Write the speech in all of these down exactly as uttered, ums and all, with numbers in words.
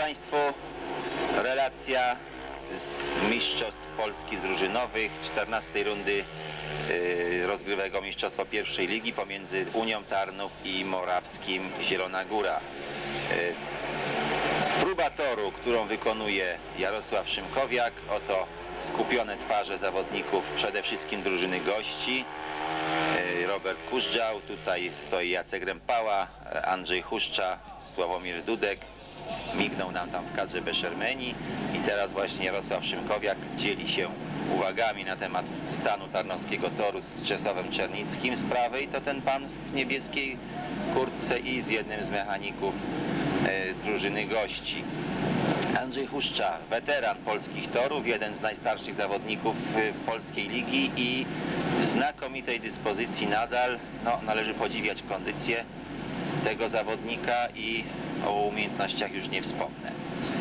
Państwu, relacja z mistrzostw Polski drużynowych, czternastej rundy yy, rozgrywego mistrzostwa pierwszej ligi pomiędzy Unią Tarnów i Morawskim Zielona Góra. Yy, próba toru, którą wykonuje Jarosław Szymkowiak, oto skupione twarze zawodników, przede wszystkim drużyny gości. Robert Kużdżał, tutaj stoi Jacek Rempała, Andrzej Huszcza, Sławomir Dudek, mignął nam tam w kadrze Beszermeni i teraz właśnie Jarosław Szymkowiak dzieli się uwagami na temat stanu tarnowskiego toru z Czesławem Czernickim z prawej, to ten pan w niebieskiej kurtce, i z jednym z mechaników e, drużyny gości. Andrzej Huszcza, weteran polskich torów, jeden z najstarszych zawodników polskiej ligi i w znakomitej dyspozycji nadal. No, należy podziwiać kondycję tego zawodnika i o umiejętnościach już nie wspomnę.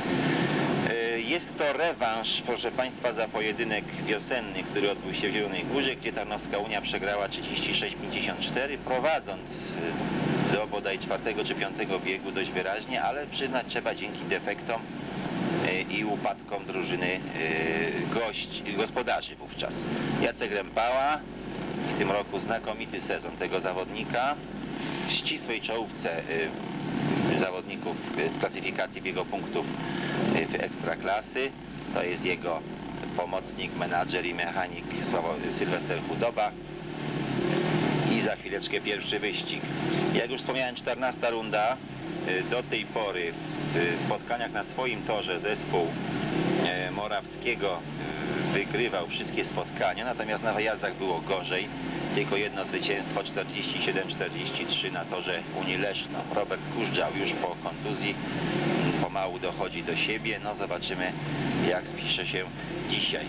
Jest to rewanż, proszę Państwa, za pojedynek wiosenny, który odbył się w Zielonej Górze, gdzie Tarnowska Unia przegrała trzydzieści sześć pięćdziesiąt cztery, prowadząc do bodaj czwartego czy piątego biegu dość wyraźnie, ale przyznać trzeba, dzięki defektom i upadkom drużyny gość, gospodarzy wówczas. Jacek Rempała, w tym roku znakomity sezon tego zawodnika, w ścisłej czołówce zawodników w klasyfikacji biegopunktów w Ekstraklasy. To jest jego pomocnik, menadżer i mechanik Sylwester Chudoba. I za chwileczkę pierwszy wyścig. Jak już wspomniałem, czternasta runda. Do tej pory w spotkaniach na swoim torze zespół Morawskiego wygrywał wszystkie spotkania, natomiast na wyjazdach było gorzej. Tylko jedno zwycięstwo, czterdzieści siedem czterdzieści trzy na torze Unii Leszno. Robert Kużdżał już po kontuzji pomału dochodzi do siebie. No zobaczymy, jak spisze się dzisiaj.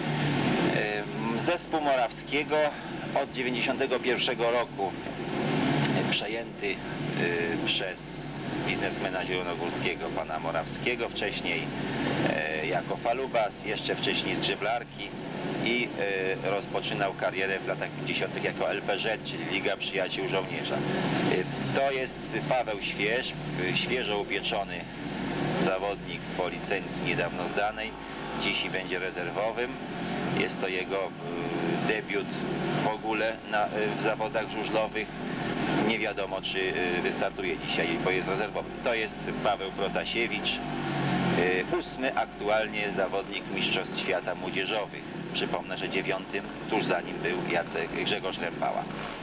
Zespół Morawskiego od dziewięćdziesiątego pierwszego roku przejęty przez biznesmena zielonogórskiego, pana Morawskiego, wcześniej jako falubas, jeszcze wcześniej z Grzyblarki, i y, rozpoczynał karierę w latach pięćdziesiątych jako L P Z, czyli Liga Przyjaciół Żołnierza. Y, to jest Paweł Śwież, y, świeżo upieczony zawodnik po licencji niedawno zdanej. Dziś będzie rezerwowym. Jest to jego y, debiut w ogóle na, y, w zawodach żużlowych. Nie wiadomo, czy y, wystartuje dzisiaj, bo jest rezerwowy. To jest Paweł Protasiewicz, y, ósmy aktualnie zawodnik Mistrzostw Świata Młodzieżowych. Przypomnę, że dziewiątym, tuż za nim był Jacek Grzegorz Rempała.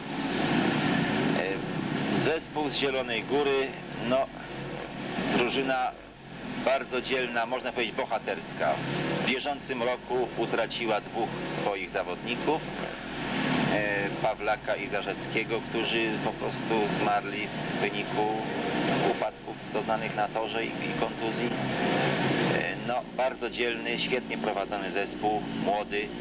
Zespół z Zielonej Góry, no, drużyna bardzo dzielna, można powiedzieć bohaterska. W bieżącym roku utraciła dwóch swoich zawodników, Pawlaka i Zarzeckiego, którzy po prostu zmarli w wyniku upadków doznanych na torze i, i kontuzji. No, bardzo dzielny, świetnie prowadzony zespół, młody, yy,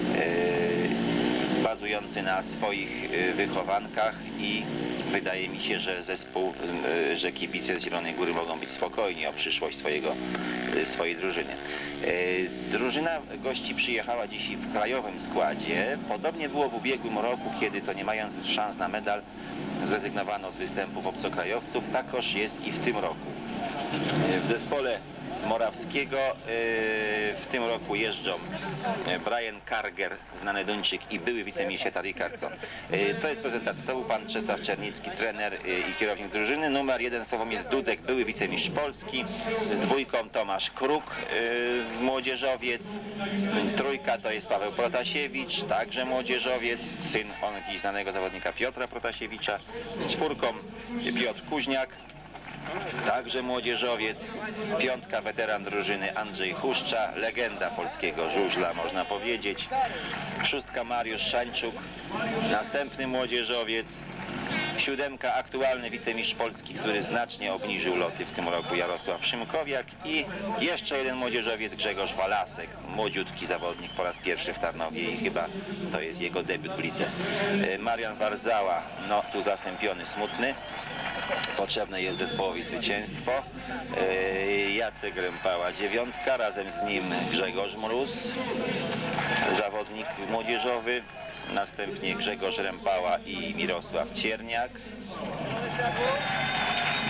bazujący na swoich yy, wychowankach, i wydaje mi się, że zespół, yy, że kibice z Zielonej Góry mogą być spokojni o przyszłość swojego, yy, swojej drużyny. Yy, drużyna gości przyjechała dzisiaj w krajowym składzie. Podobnie było w ubiegłym roku, kiedy to, nie mając już szans na medal, zrezygnowano z występów obcokrajowców. Takoż jest i w tym roku. Yy, w zespole Morawskiego w tym roku jeżdżą Brian Karger, znany Duńczyk i były wicemistrz świata Rickardsson. To jest prezentacja. To był pan Czesław Czernicki, trener i kierownik drużyny. Numer jeden Sławomir Dudek, były wicemistrz Polski. Z dwójką Tomasz Kruk, młodzieżowiec. Trójka to jest Paweł Protasiewicz, także młodzieżowiec, syn ongi znanego zawodnika Piotra Protasiewicza. Z czwórką Piotr Kuźniak, także młodzieżowiec. Piątka weteran drużyny Andrzej Huszcza, legenda polskiego żużla, można powiedzieć. Szóstka Mariusz Szańczuk, następny młodzieżowiec. Siódemka aktualny wicemistrz Polski, który znacznie obniżył loty w tym roku, Jarosław Szymkowiak, i jeszcze jeden młodzieżowiec, Grzegorz Walasek, młodziutki zawodnik, po raz pierwszy w Tarnowie i chyba to jest jego debiut w lidze. Marian Wardzała, no tu zasępiony, smutny. Potrzebne jest zespołowi zwycięstwo. Jacek Rempała, dziewiątka, razem z nim Grzegorz Mróz, zawodnik młodzieżowy. Następnie Grzegorz Rempała i Mirosław Cierniak.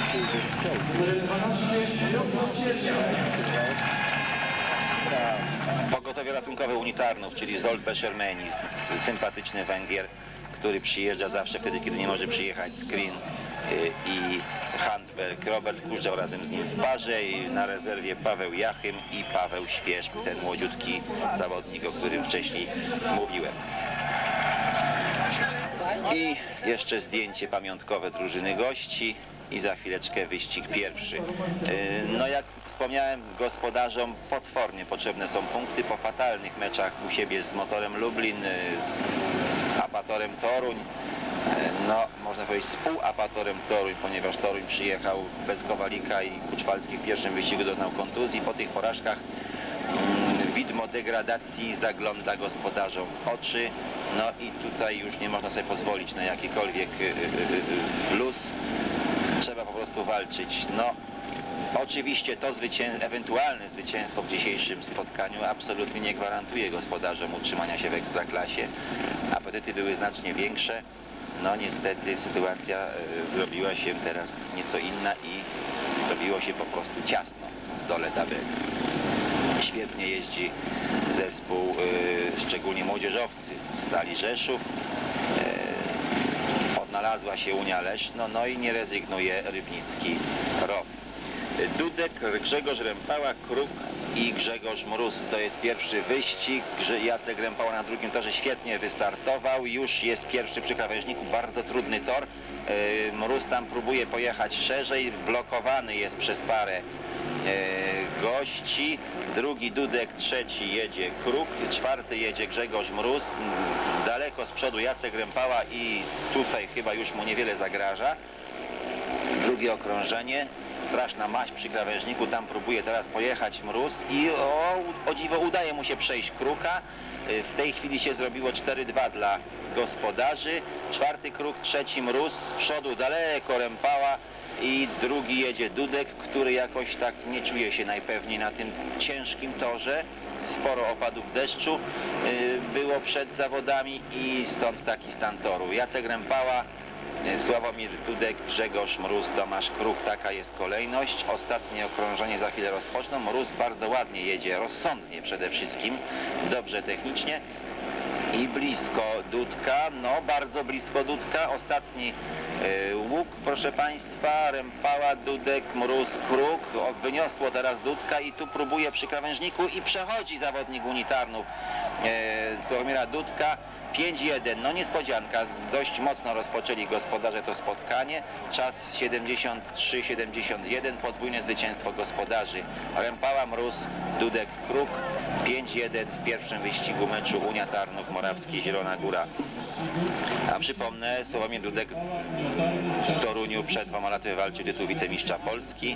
Pogotowie ratunkowe Unitarnów, czyli Zsolt Besermeni, sympatyczny Węgier, który przyjeżdża zawsze wtedy, kiedy nie może przyjechać Screen i Handberg. Robert Kurzał razem z nim w parze i na rezerwie Paweł Jachym i Paweł Świerzb, ten młodziutki zawodnik, o którym wcześniej mówiłem. I jeszcze zdjęcie pamiątkowe drużyny gości i za chwileczkę wyścig pierwszy. No jak wspomniałem, gospodarzom potwornie potrzebne są punkty po fatalnych meczach u siebie z Motorem Lublin, z Apatorem Toruń. No, można powiedzieć z półapatorem Toruń, ponieważ Toruń przyjechał bez Kowalika i Kuczwalski w pierwszym wyścigu doznał kontuzji. Po tych porażkach mm, widmo degradacji zagląda gospodarzom w oczy. No i tutaj już nie można sobie pozwolić na jakikolwiek y, y, y, luz. Trzeba po prostu walczyć. No, oczywiście to zwycię... ewentualne zwycięstwo w dzisiejszym spotkaniu absolutnie nie gwarantuje gospodarzom utrzymania się w Ekstraklasie. Apetyty były znacznie większe. No niestety sytuacja y, zrobiła się teraz nieco inna i zrobiło się po prostu ciasno w dole tabeli. Świetnie jeździ zespół, y, szczególnie młodzieżowcy Stali Rzeszów. Y, odnalazła się Unia Leszno, no i nie rezygnuje Rybnicki Row. Dudek, Grzegorz Rempała, Kruk i Grzegorz Mróz. To jest pierwszy wyścig. Jacek Rempała na drugim torze świetnie wystartował. Już jest pierwszy przy krawężniku. Bardzo trudny tor. Mróz tam próbuje pojechać szerzej. Blokowany jest przez parę gości. Drugi Dudek, trzeci jedzie Kruk, czwarty jedzie Grzegorz Mróz. Daleko z przodu Jacek Rempała i tutaj chyba już mu niewiele zagraża. Drugie okrążenie. Straszna maść przy krawężniku, tam próbuje teraz pojechać Mróz i o, o dziwo udaje mu się przejść Kruka. W tej chwili się zrobiło cztery dwa dla gospodarzy. Czwarty Kruk, trzeci Mróz, z przodu daleko Rempała i drugi jedzie Dudek, który jakoś tak nie czuje się najpewniej na tym ciężkim torze. Sporo opadów deszczu było przed zawodami i stąd taki stan toru. Jacek Rempała, Sławomir Dudek, Grzegorz Mróz, Tomasz Kruk. Taka jest kolejność. Ostatnie okrążenie za chwilę rozpoczną. Mróz bardzo ładnie jedzie, rozsądnie przede wszystkim, dobrze technicznie. I blisko Dudka, no bardzo blisko Dudka. Ostatni y, łuk, proszę Państwa, Rempała, Dudek, Mróz, Kruk. O, wyniosło teraz Dudka i tu próbuje przy krawężniku i przechodzi zawodnik Unitarnów y, Sławomira Dudka. pięć jeden, no niespodzianka, dość mocno rozpoczęli gospodarze to spotkanie. Czas siedemdziesiąt trzy siedemdziesiąt jeden, podwójne zwycięstwo gospodarzy. Rempała, Mróz, Dudek, Kruk. pięć jeden w pierwszym wyścigu meczu Unia Tarnów, Morawski, Zielona Góra. A przypomnę, Sławomir Dudek w Toruniu przed dwoma laty walczył tytuł wicemistrza Polski.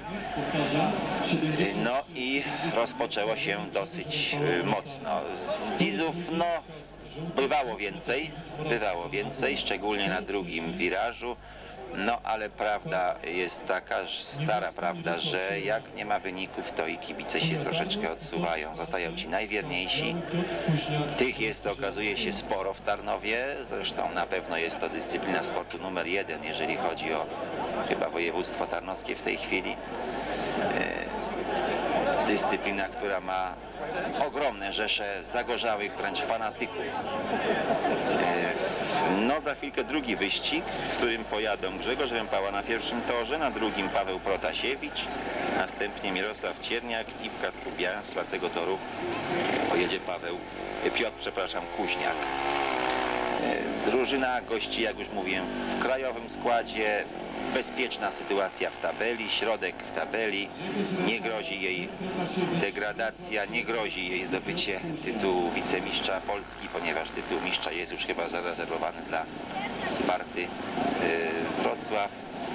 No i rozpoczęło się dosyć mocno. Widzów, no bywało więcej, bywało więcej, szczególnie na drugim wirażu. No ale prawda jest taka, stara prawda, że jak nie ma wyników, to i kibice się troszeczkę odsuwają. Zostają ci najwierniejsi. Tych jest, okazuje się, sporo w Tarnowie. Zresztą na pewno jest to dyscyplina sportu numer jeden, jeżeli chodzi o chyba województwo tarnowskie w tej chwili. Dyscyplina, która ma ogromne rzesze zagorzałych wręcz fanatyków. No za chwilkę drugi wyścig, w którym pojadą Grzegorz Rempała na pierwszym torze, na drugim Paweł Protasiewicz, następnie Mirosław Cierniak i w Kaskubian z czwartego toru pojedzie Paweł, Piotr, przepraszam, Kuźniak. Drużyna gości, jak już mówiłem, w krajowym składzie. Bezpieczna sytuacja w tabeli, środek tabeli, nie grozi jej degradacja, nie grozi jej zdobycie tytułu wicemistrza Polski, ponieważ tytuł mistrza jest już chyba zarezerwowany dla Sparty yy, Wrocław,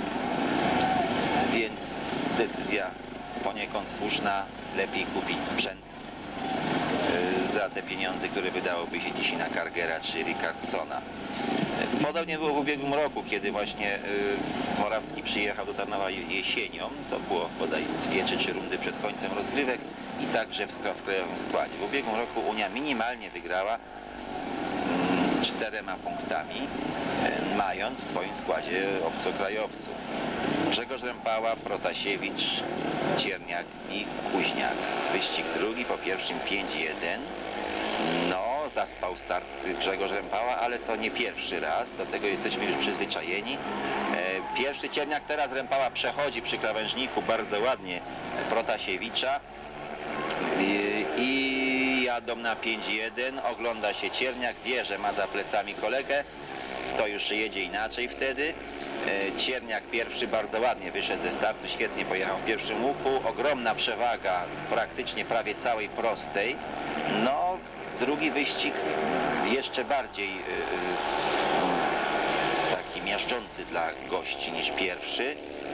więc decyzja poniekąd słuszna, lepiej kupić sprzęt yy, za te pieniądze, które wydałoby się dzisiaj na Kargera czy Rickardsona. Podobnie było w ubiegłym roku, kiedy właśnie y, Morawski przyjechał do Tarnowa jesienią. To było bodaj dwie czy trzy rundy przed końcem rozgrywek i także w, w krajowym składzie. W ubiegłym roku Unia minimalnie wygrała y, czterema punktami, y, mając w swoim składzie obcokrajowców. Grzegorz Rempała, Protasiewicz, Cierniak i Kuźniak. Wyścig drugi, po pierwszym pięć jeden. No, zaspał start Grzegorz Rempała, ale to nie pierwszy raz, do tego jesteśmy już przyzwyczajeni. Pierwszy Cierniak, teraz Rempała przechodzi przy krawężniku bardzo ładnie Protasiewicza i, i jadą na pięć jeden, ogląda się Cierniak, wie, że ma za plecami kolegę, to już jedzie inaczej wtedy. Cierniak pierwszy bardzo ładnie wyszedł ze startu, świetnie pojechał w pierwszym łuku, ogromna przewaga praktycznie prawie całej prostej. No, drugi wyścig jeszcze bardziej yy, taki miażdżący dla gości niż pierwszy.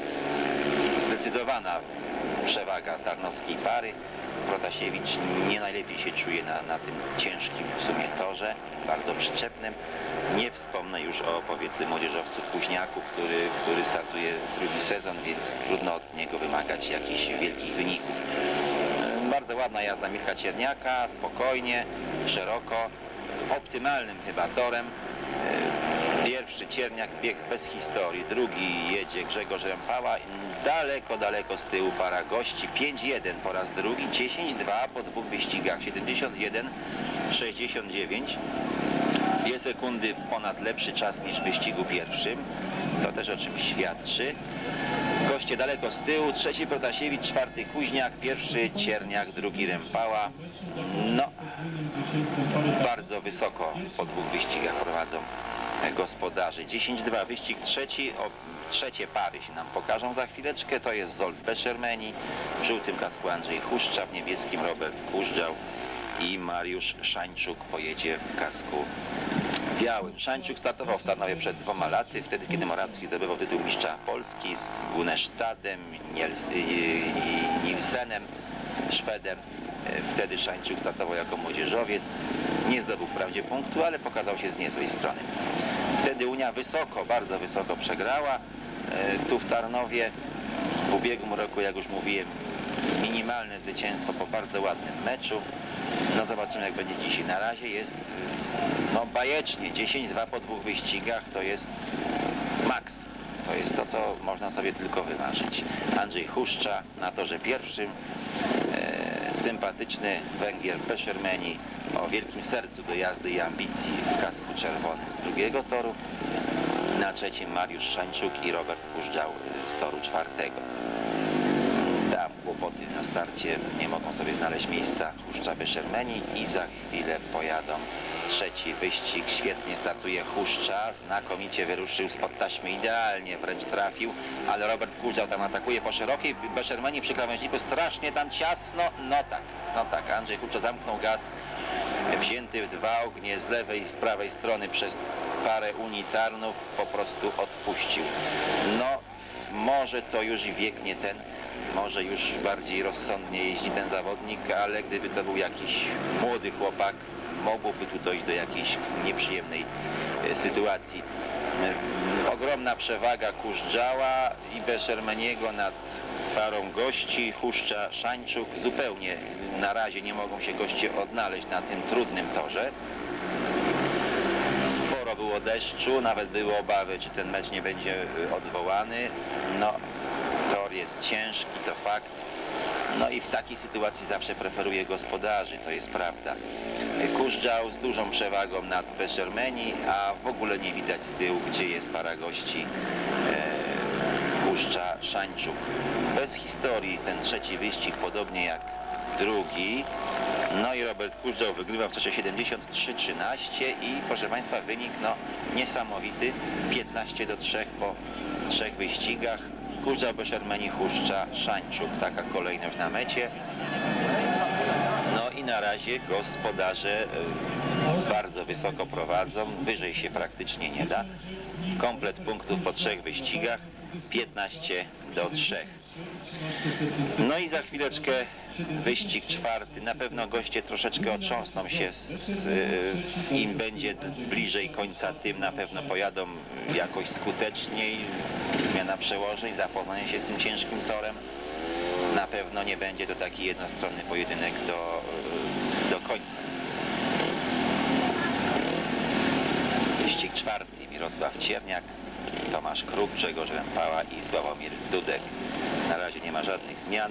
Zdecydowana przewaga tarnowskiej pary. Protasiewicz nie najlepiej się czuje na, na tym ciężkim w sumie torze, bardzo przyczepnym. Nie wspomnę już o, powiedzmy, młodzieżowcu Kuźniaku, który, który startuje drugi sezon, więc trudno od niego wymagać jakichś wielkich wyników. Bardzo ładna jazda Mirka Cierniaka, spokojnie, szeroko, optymalnym chyba torem. Pierwszy Cierniak biegł bez historii, drugi jedzie Grzegorz Rempała, daleko, daleko z tyłu para gości, pięć jeden po raz drugi, dziesięć dwa po dwóch wyścigach, siedemdziesiąt jeden sześćdziesiąt dziewięć, dwie sekundy ponad lepszy czas niż w wyścigu pierwszym, to też o czymś świadczy. Goście daleko z tyłu, trzeci Protasiewicz, czwarty Kuźniak, pierwszy Cierniak, drugi Rempała. No, bardzo wysoko po dwóch wyścigach prowadzą gospodarze. dziesięć dwa, wyścig trzeci, o, trzecie pary się nam pokażą za chwileczkę. To jest Zsolt Beschermeni, w żółtym kasku Andrzej Huszcza, w niebieskim Robert Kużdżał i Mariusz Szańczuk pojedzie w kasku białym. Szańczuk startował w Tarnowie przed dwoma laty, wtedy kiedy Morawski zdobywał tytuł mistrza Polski z Gunestadem, Niels, Nielsenem, Szwedem. Wtedy Szańczuk startował jako młodzieżowiec, nie zdobył wprawdzie punktu, ale pokazał się z niezłej strony. Wtedy Unia wysoko, bardzo wysoko przegrała tu w Tarnowie. W ubiegłym roku, jak już mówiłem, minimalne zwycięstwo po bardzo ładnym meczu. No zobaczymy, jak będzie dzisiaj. Na razie jest no bajecznie, dziesięć dwa po dwóch wyścigach to jest maks. To jest to, co można sobie tylko wymarzyć. Andrzej Huszcza na torze pierwszym. E, sympatyczny Węgier Beschermeni o wielkim sercu do jazdy i ambicji w kasku czerwonym z drugiego toru. Na trzecim Mariusz Szańczuk i Robert Kużdżał z toru czwartego. Tam kłopoty na starcie, nie mogą sobie znaleźć miejsca Huszcza Beschermeni i za chwilę pojadą. Trzeci wyścig, świetnie startuje Huszcza, znakomicie wyruszył spod taśmy, idealnie wręcz trafił, ale Robert Kużdżał tam atakuje po szerokiej, Beschermeni przy krawężniku, strasznie tam ciasno, no tak, no tak, Andrzej Huszcza zamknął gaz, wzięty w dwa ognie z lewej i z prawej strony przez parę Unii Tarnów, po prostu odpuścił. No, może to już i wiek nie ten, może już bardziej rozsądnie jeździ ten zawodnik, ale gdyby to był jakiś młody chłopak, mogłoby tu dojść do jakiejś nieprzyjemnej sytuacji. Ogromna przewaga Kużdżała i Beschermeniego nad parą gości, Huszcza, Szańczuk. Zupełnie na razie nie mogą się goście odnaleźć na tym trudnym torze. Sporo było deszczu, nawet były obawy, czy ten mecz nie będzie odwołany. No, tor jest ciężki, to fakt. No i w takiej sytuacji zawsze preferuje gospodarzy, to jest prawda. Kużdżał z dużą przewagą nad Beschermeni, a w ogóle nie widać z tyłu, gdzie jest para gości e, Huszcza, Szańczuk. Bez historii ten trzeci wyścig, podobnie jak drugi. No i Robert Kużdżał wygrywa w czasie siedemdziesiąt trzy trzynaście i proszę Państwa, wynik no niesamowity, piętnaście do trzech po trzech wyścigach. Kużdżał, Beschermeni, Huszcza, Szańczuk, taka kolejność na mecie. No i na razie gospodarze bardzo wysoko prowadzą, wyżej się praktycznie nie da. Komplet punktów po trzech wyścigach, piętnaście do trzech. No i za chwileczkę wyścig czwarty. Na pewno goście troszeczkę otrząsną się, z, z, im będzie bliżej końca, tym na pewno pojadą jakoś skuteczniej. Zmiana przełożeń, zapoznanie się z tym ciężkim torem. Na pewno nie będzie to taki jednostronny pojedynek do, do końca. Wyścig czwarty, Mirosław Cierniak, Tomasz Kruk, Grzegorz Rempała i Sławomir Dudek. Na razie nie ma żadnych zmian.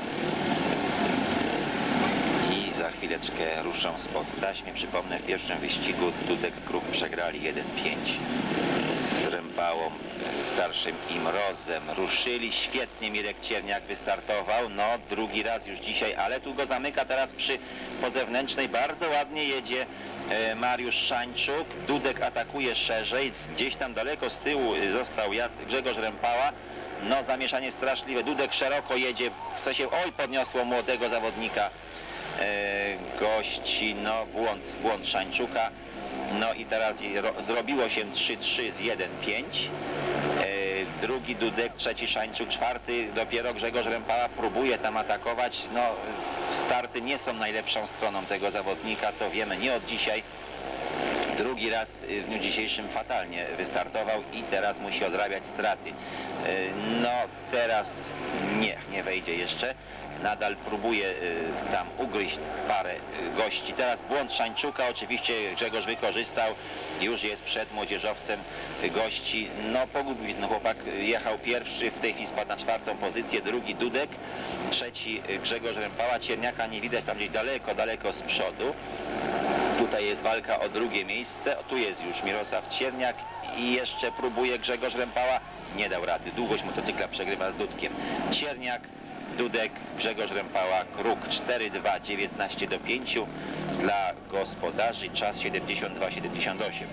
I za chwileczkę ruszą spod taśmy. Przypomnę, w pierwszym wyścigu Dudek, Kruk przegrali jeden pięć z Rempałą, starszym i Mrozem. Ruszyli świetnie, Mirek Cierniak wystartował, no drugi raz już dzisiaj, ale tu go zamyka teraz przy pozewnętrznej. Bardzo ładnie jedzie e, Mariusz Szańczuk. Dudek atakuje szerzej, gdzieś tam daleko z tyłu został Jac- Grzegorz Rempała. No zamieszanie straszliwe, Dudek szeroko jedzie, chce się, oj podniosło młodego zawodnika e, gości, no błąd, błąd Szańczuka. No i teraz zrobiło się trzy trzy z jeden pięć. E, drugi Dudek, trzeci Szańczuk, czwarty dopiero Grzegorz Rempała próbuje tam atakować. No starty nie są najlepszą stroną tego zawodnika, to wiemy nie od dzisiaj. Drugi raz w dniu dzisiejszym fatalnie wystartował i teraz musi odrabiać straty. No teraz nie, nie wejdzie jeszcze. Nadal próbuje tam ugryźć parę gości. Teraz błąd Szańczuka, oczywiście Grzegorz wykorzystał. Już jest przed młodzieżowcem gości. No pogubił, no chłopak jechał pierwszy, w tej chwili spadł na czwartą pozycję. Drugi Dudek, trzeci Grzegorz Rempała. Cierniaka nie widać tam gdzieś daleko, daleko z przodu. Tutaj jest walka o drugie miejsce. Tu jest już Mirosław Cierniak i jeszcze próbuje Grzegorz Rempała. Nie dał rady. Długość motocykla przegrywa z Dudkiem. Cierniak, Dudek, Grzegorz Rempała, Kruk cztery dwa, dziewiętnaście do pięciu dla gospodarzy. Czas siedemdziesiąt dwa siedemdziesiąt osiem.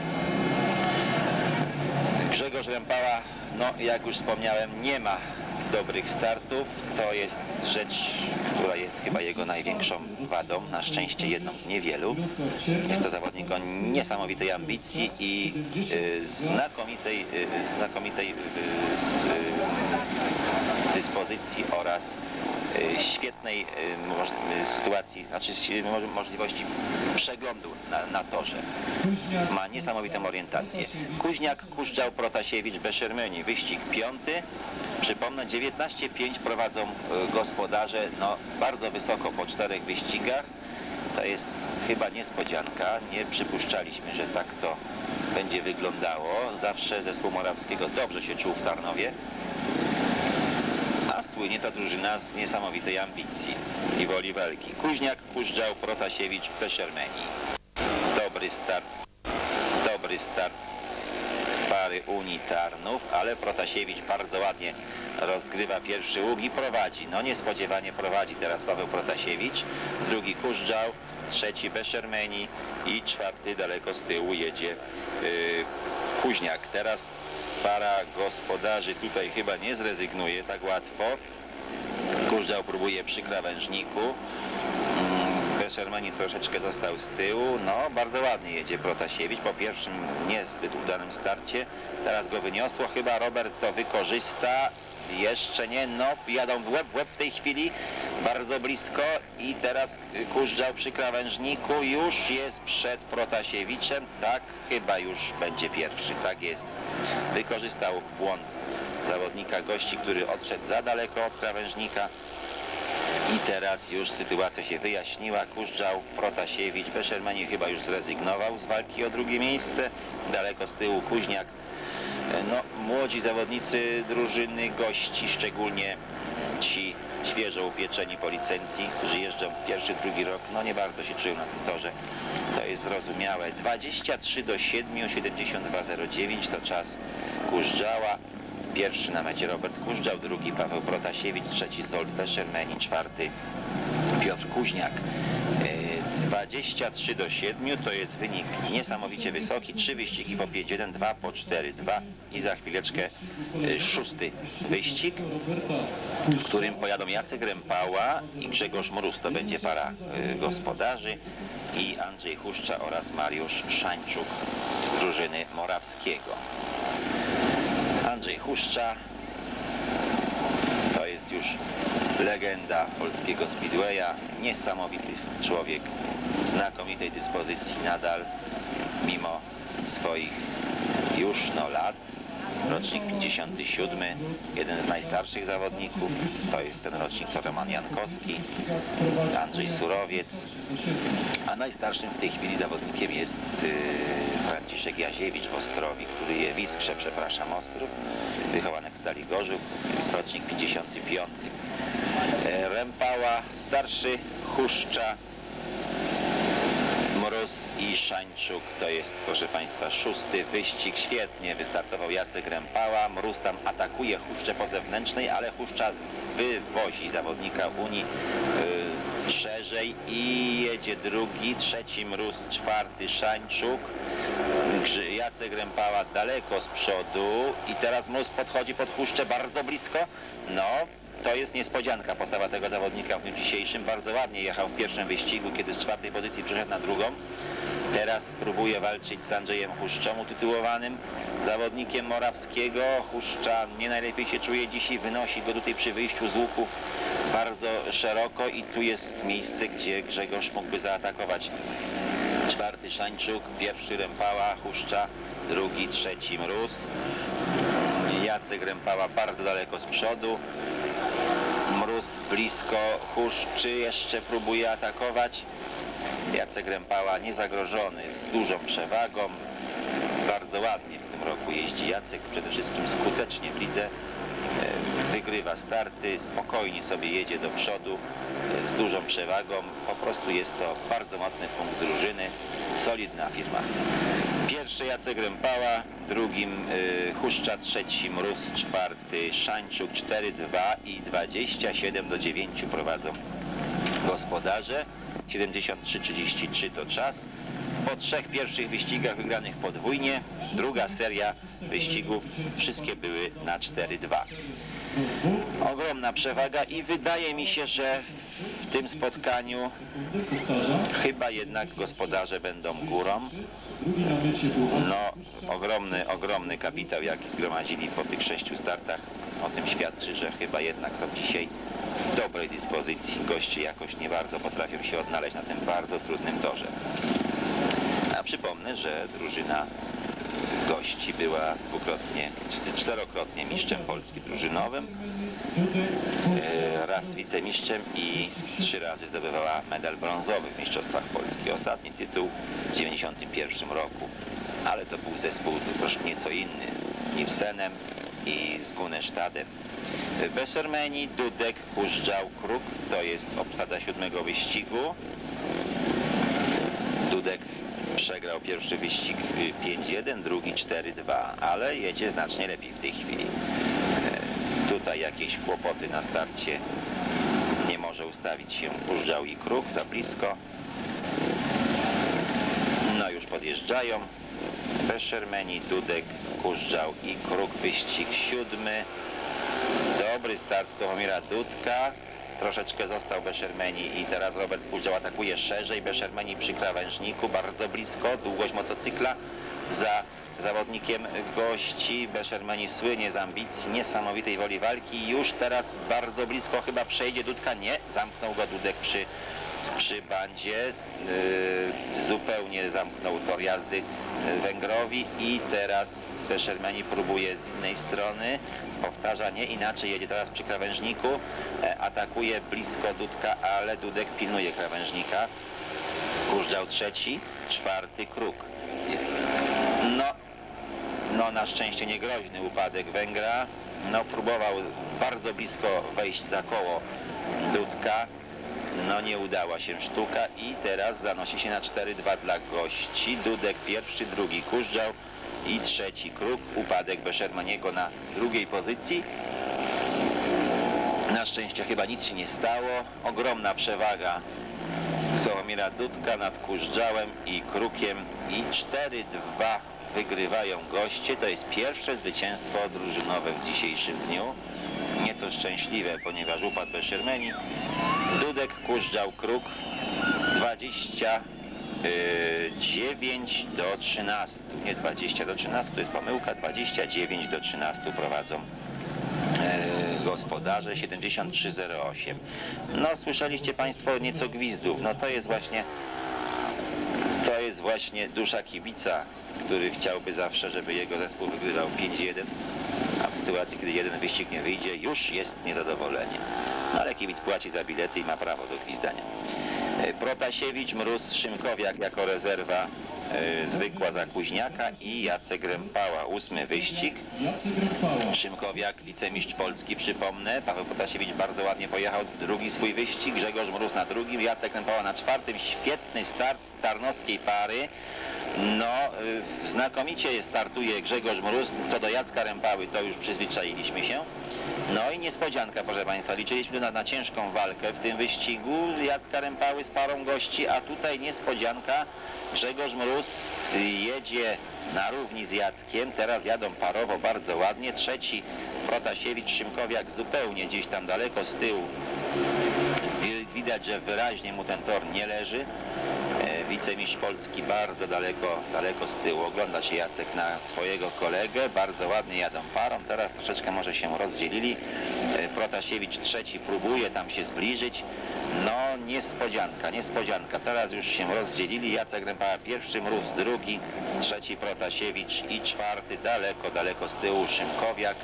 Grzegorz Rempała, no jak już wspomniałem, nie ma dobrych startów. To jest rzecz, która jest chyba jego największą wadą. Na szczęście jedną z niewielu. Jest to zawodnik o niesamowitej ambicji i y, znakomitej, y, znakomitej y, z, y, dyspozycji oraz y, świetnej y, sytuacji, znaczy y, możliwości przeglądu na, na torze. Ma niesamowitą orientację. Kuźniak, Kuszczał, Protasiewicz, Beszermeni. Wyścig piąty. Przypomnę, dziewiętnaście pięć prowadzą gospodarze, no bardzo wysoko po czterech wyścigach. To jest chyba niespodzianka, nie przypuszczaliśmy, że tak to będzie wyglądało. Zawsze zespół Morawskiego dobrze się czuł w Tarnowie, a słynie ta drużyna z niesamowitej ambicji i woli walki. Kuźniak, Kuszczał, Protasiewicz, Beszermeni. Dobry start, dobry start pary Unii Tarnów, ale Protasiewicz bardzo ładnie rozgrywa pierwszy łuk i prowadzi. No niespodziewanie prowadzi teraz Paweł Protasiewicz. Drugi Kuszczał, trzeci Beszermeni i czwarty daleko z tyłu jedzie yy, Kuźniak. Teraz para gospodarzy tutaj chyba nie zrezygnuje tak łatwo. Kuszczał próbuje przy krawężniku. Beszermeni troszeczkę został z tyłu. No bardzo ładnie jedzie Protasiewicz po pierwszym niezbyt udanym starcie. Teraz go wyniosło, chyba Robert to wykorzysta. Jeszcze nie, no jadą w łeb, w łeb w tej chwili, bardzo blisko i teraz Kuszczał przy krawężniku już jest przed Protasiewiczem. Tak, chyba już będzie pierwszy, tak jest. Wykorzystał błąd zawodnika gości, który odszedł za daleko od krawężnika. I teraz już sytuacja się wyjaśniła. Kuszczał, Protasiewicz, Beszermeni chyba już zrezygnował z walki o drugie miejsce. Daleko z tyłu Kuźniak. No, młodzi zawodnicy drużyny gości, szczególnie ci świeżo upieczeni po licencji, którzy jeżdżą pierwszy, drugi rok, no nie bardzo się czują na tym torze. To jest zrozumiałe. dwadzieścia trzy do siedmiu, siedemdziesiąt dwa zero dziewięć to czas Kuszczała. Pierwszy na mecie Robert Kuszczał, drugi Paweł Protasiewicz, trzeci Zoltan Beszermeni, czwarty Piotr Kuźniak. dwadzieścia trzy do siedmiu to jest wynik niesamowicie wysoki. Trzy wyścigi po pięć jeden, dwa po cztery dwa i za chwileczkę szósty wyścig, w którym pojadą Jacek Rempała i Grzegorz Mróz. To będzie para gospodarzy i Andrzej Huszcza oraz Mariusz Szańczuk z drużyny Morawskiego. Andrzej Huszcza to jest już legenda polskiego speedwaya, niesamowity człowiek, znakomitej dyspozycji nadal, mimo swoich już no lat. rocznik pięćdziesiąty siódmy, jeden z najstarszych zawodników, to jest ten rocznik co Roman Jankowski, Andrzej Surowiec, a najstarszym w tej chwili zawodnikiem jest yy, Franciszek Jaziewicz w Ostrowi, który je w Iskrze, przepraszam, Ostrów, wychowanek w Stali Gorzów, rocznik pięćdziesiąty piąty. Yy, Rempała, starszy, Huszcza, Mróz i Szańczuk, to jest, proszę Państwa, szósty wyścig. Świetnie wystartował Jacek Rempała. Mróz tam atakuje Huszczę po zewnętrznej, ale Huszcza wywozi zawodnika Unii yy, szerzej i jedzie drugi, trzeci Mróz, czwarty Szańczuk. Jacek Rempała daleko z przodu i teraz Mróz podchodzi pod Huszczę bardzo blisko. No, to jest niespodzianka, postawa tego zawodnika w dniu dzisiejszym. Bardzo ładnie jechał w pierwszym wyścigu, kiedy z czwartej pozycji przeszedł na drugą. Teraz próbuje walczyć z Andrzejem Huszczą, utytułowanym zawodnikiem Morawskiego. Huszcza nie najlepiej się czuje dzisiaj, wynosi go tutaj przy wyjściu z łuków bardzo szeroko i tu jest miejsce, gdzie Grzegorz mógłby zaatakować. Czwarty Szańczuk, pierwszy Rempała, Huszcza, drugi, trzeci Mróz. Jacek Rempała bardzo daleko z przodu. Mróz blisko Huszczy, jeszcze próbuje atakować. Jacek Rempała niezagrożony, z dużą przewagą. Bardzo ładnie w tym roku jeździ Jacek, przede wszystkim skutecznie w lidze. Wygrywa starty, spokojnie sobie jedzie do przodu, z dużą przewagą. Po prostu jest to bardzo mocny punkt drużyny, solidna firma. Pierwszy Jacek Rempała, drugim y, Huszcza, trzeci Mróz, czwarty Szańczuk, cztery dwa i dwadzieścia siedem do dziewięciu prowadzą gospodarze. siedemdziesiąt trzy trzydzieści trzy to czas. Po trzech pierwszych wyścigach wygranych podwójnie, druga seria wyścigów, wszystkie były na cztery dwa. Ogromna przewaga i wydaje mi się, że w tym spotkaniu chyba jednak gospodarze będą górą. No, ogromny, ogromny kapitał, jaki zgromadzili po tych sześciu startach, o tym świadczy, że chyba jednak są dzisiaj w dobrej dyspozycji. Goście jakoś nie bardzo potrafią się odnaleźć na tym bardzo trudnym torze. A przypomnę, że drużyna gości była dwukrotnie, czterokrotnie mistrzem Polski drużynowym, raz wicemistrzem i trzy razy zdobywała medal brązowy w Mistrzostwach Polski. Ostatni tytuł w dziewięćdziesiątym pierwszym roku, ale to był zespół troszkę nieco inny, z Nilsenem i z Gunestadem. Beszermeni, Dudek, Pużdżał, Kruk, to jest obsada siódmego wyścigu. Dudek przegrał pierwszy wyścig pięć jeden, drugi cztery dwa, ale jedzie znacznie lepiej w tej chwili. Tutaj jakieś kłopoty na starcie, nie może ustawić się Pużdżał i Kruk za blisko. No już podjeżdżają. Beszermeni, Dudek, Pużdżał i Kruk, wyścig siódmy. Dobry start Sławomira Dudka. Troszeczkę został Beszermeni i teraz Robert Pużdżał atakuje szerzej. Beszermeni przy krawężniku, bardzo blisko, długość motocykla za zawodnikiem gości. Beszermeni słynie z ambicji, niesamowitej woli walki. Już teraz bardzo blisko, chyba przejdzie Dudka. Nie, zamknął go Dudek przy, przy bandzie. Yy, zupełnie zamknął tor jazdy Węgrowi i teraz Beszermeni próbuje z innej strony. Powtarza, nie inaczej, jedzie teraz przy krawężniku, e, atakuje blisko Dudka, ale Dudek pilnuje krawężnika. Pużdżał trzeci, czwarty Kruk. No, no na szczęście niegroźny upadek Węgra. No próbował bardzo blisko wejść za koło Dudka. No nie udała się sztuka i teraz zanosi się na cztery dwa dla gości. Dudek pierwszy, drugi Pużdżał i trzeci Kruk. Upadek Beszermeniego na drugiej pozycji. Na szczęście chyba nic się nie stało. Ogromna przewaga Sławomira Dudka nad Pużdżałem i Krukiem i cztery dwa wygrywają goście. To jest pierwsze zwycięstwo drużynowe w dzisiejszym dniu. Nieco szczęśliwe, ponieważ upadł Beszermeni. Dudek, Pużdżał, Kruk dwadzieścia dziewięć do trzynastu, nie dwadzieścia do trzynastu, to jest pomyłka, dwadzieścia dziewięć do trzynastu prowadzą e, gospodarze, siedemdziesiąt trzy zero osiem. No słyszeliście Państwo nieco gwizdów, no to jest właśnie to jest właśnie dusza kibica, który chciałby zawsze, żeby jego zespół wygrywał pięć jeden, a w sytuacji, kiedy jeden wyścig nie wyjdzie, już jest niezadowolenie. No, ale kibic płaci za bilety i ma prawo do gwizdania. Protasiewicz, Mróz, Szymkowiak jako rezerwa e, zwykła za Kuźniaka i Jacek Rempała, ósmy wyścig. Szymkowiak, wicemistrz Polski, przypomnę. Paweł Protasiewicz bardzo ładnie pojechał drugi swój wyścig, Grzegorz Mróz na drugim, Jacek Rempała na czwartym. Świetny start tarnowskiej pary. No, y, znakomicie startuje Grzegorz Mróz. Co do Jacka Rempały, to już przyzwyczailiśmy się. No i niespodzianka, proszę Państwa, liczyliśmy na, na ciężką walkę w tym wyścigu Jacka Rempały z parą gości, a tutaj niespodzianka. Grzegorz Mróz jedzie na równi z Jackiem, teraz jadą parowo bardzo ładnie. Trzeci Protasiewicz, Szymkowiak zupełnie gdzieś tam daleko z tyłu. Widać, że wyraźnie mu ten tor nie leży. Wicemistrz Polski bardzo daleko, daleko z tyłu. Ogląda się Jacek na swojego kolegę. Bardzo ładnie jadą parą. Teraz troszeczkę może się rozdzielili. Protasiewicz trzeci próbuje tam się zbliżyć. No niespodzianka, niespodzianka. Teraz już się rozdzielili. Jacek Rempała pierwszy, Mróz drugi, trzeci Protasiewicz i czwarty daleko, daleko z tyłu Szymkowiak.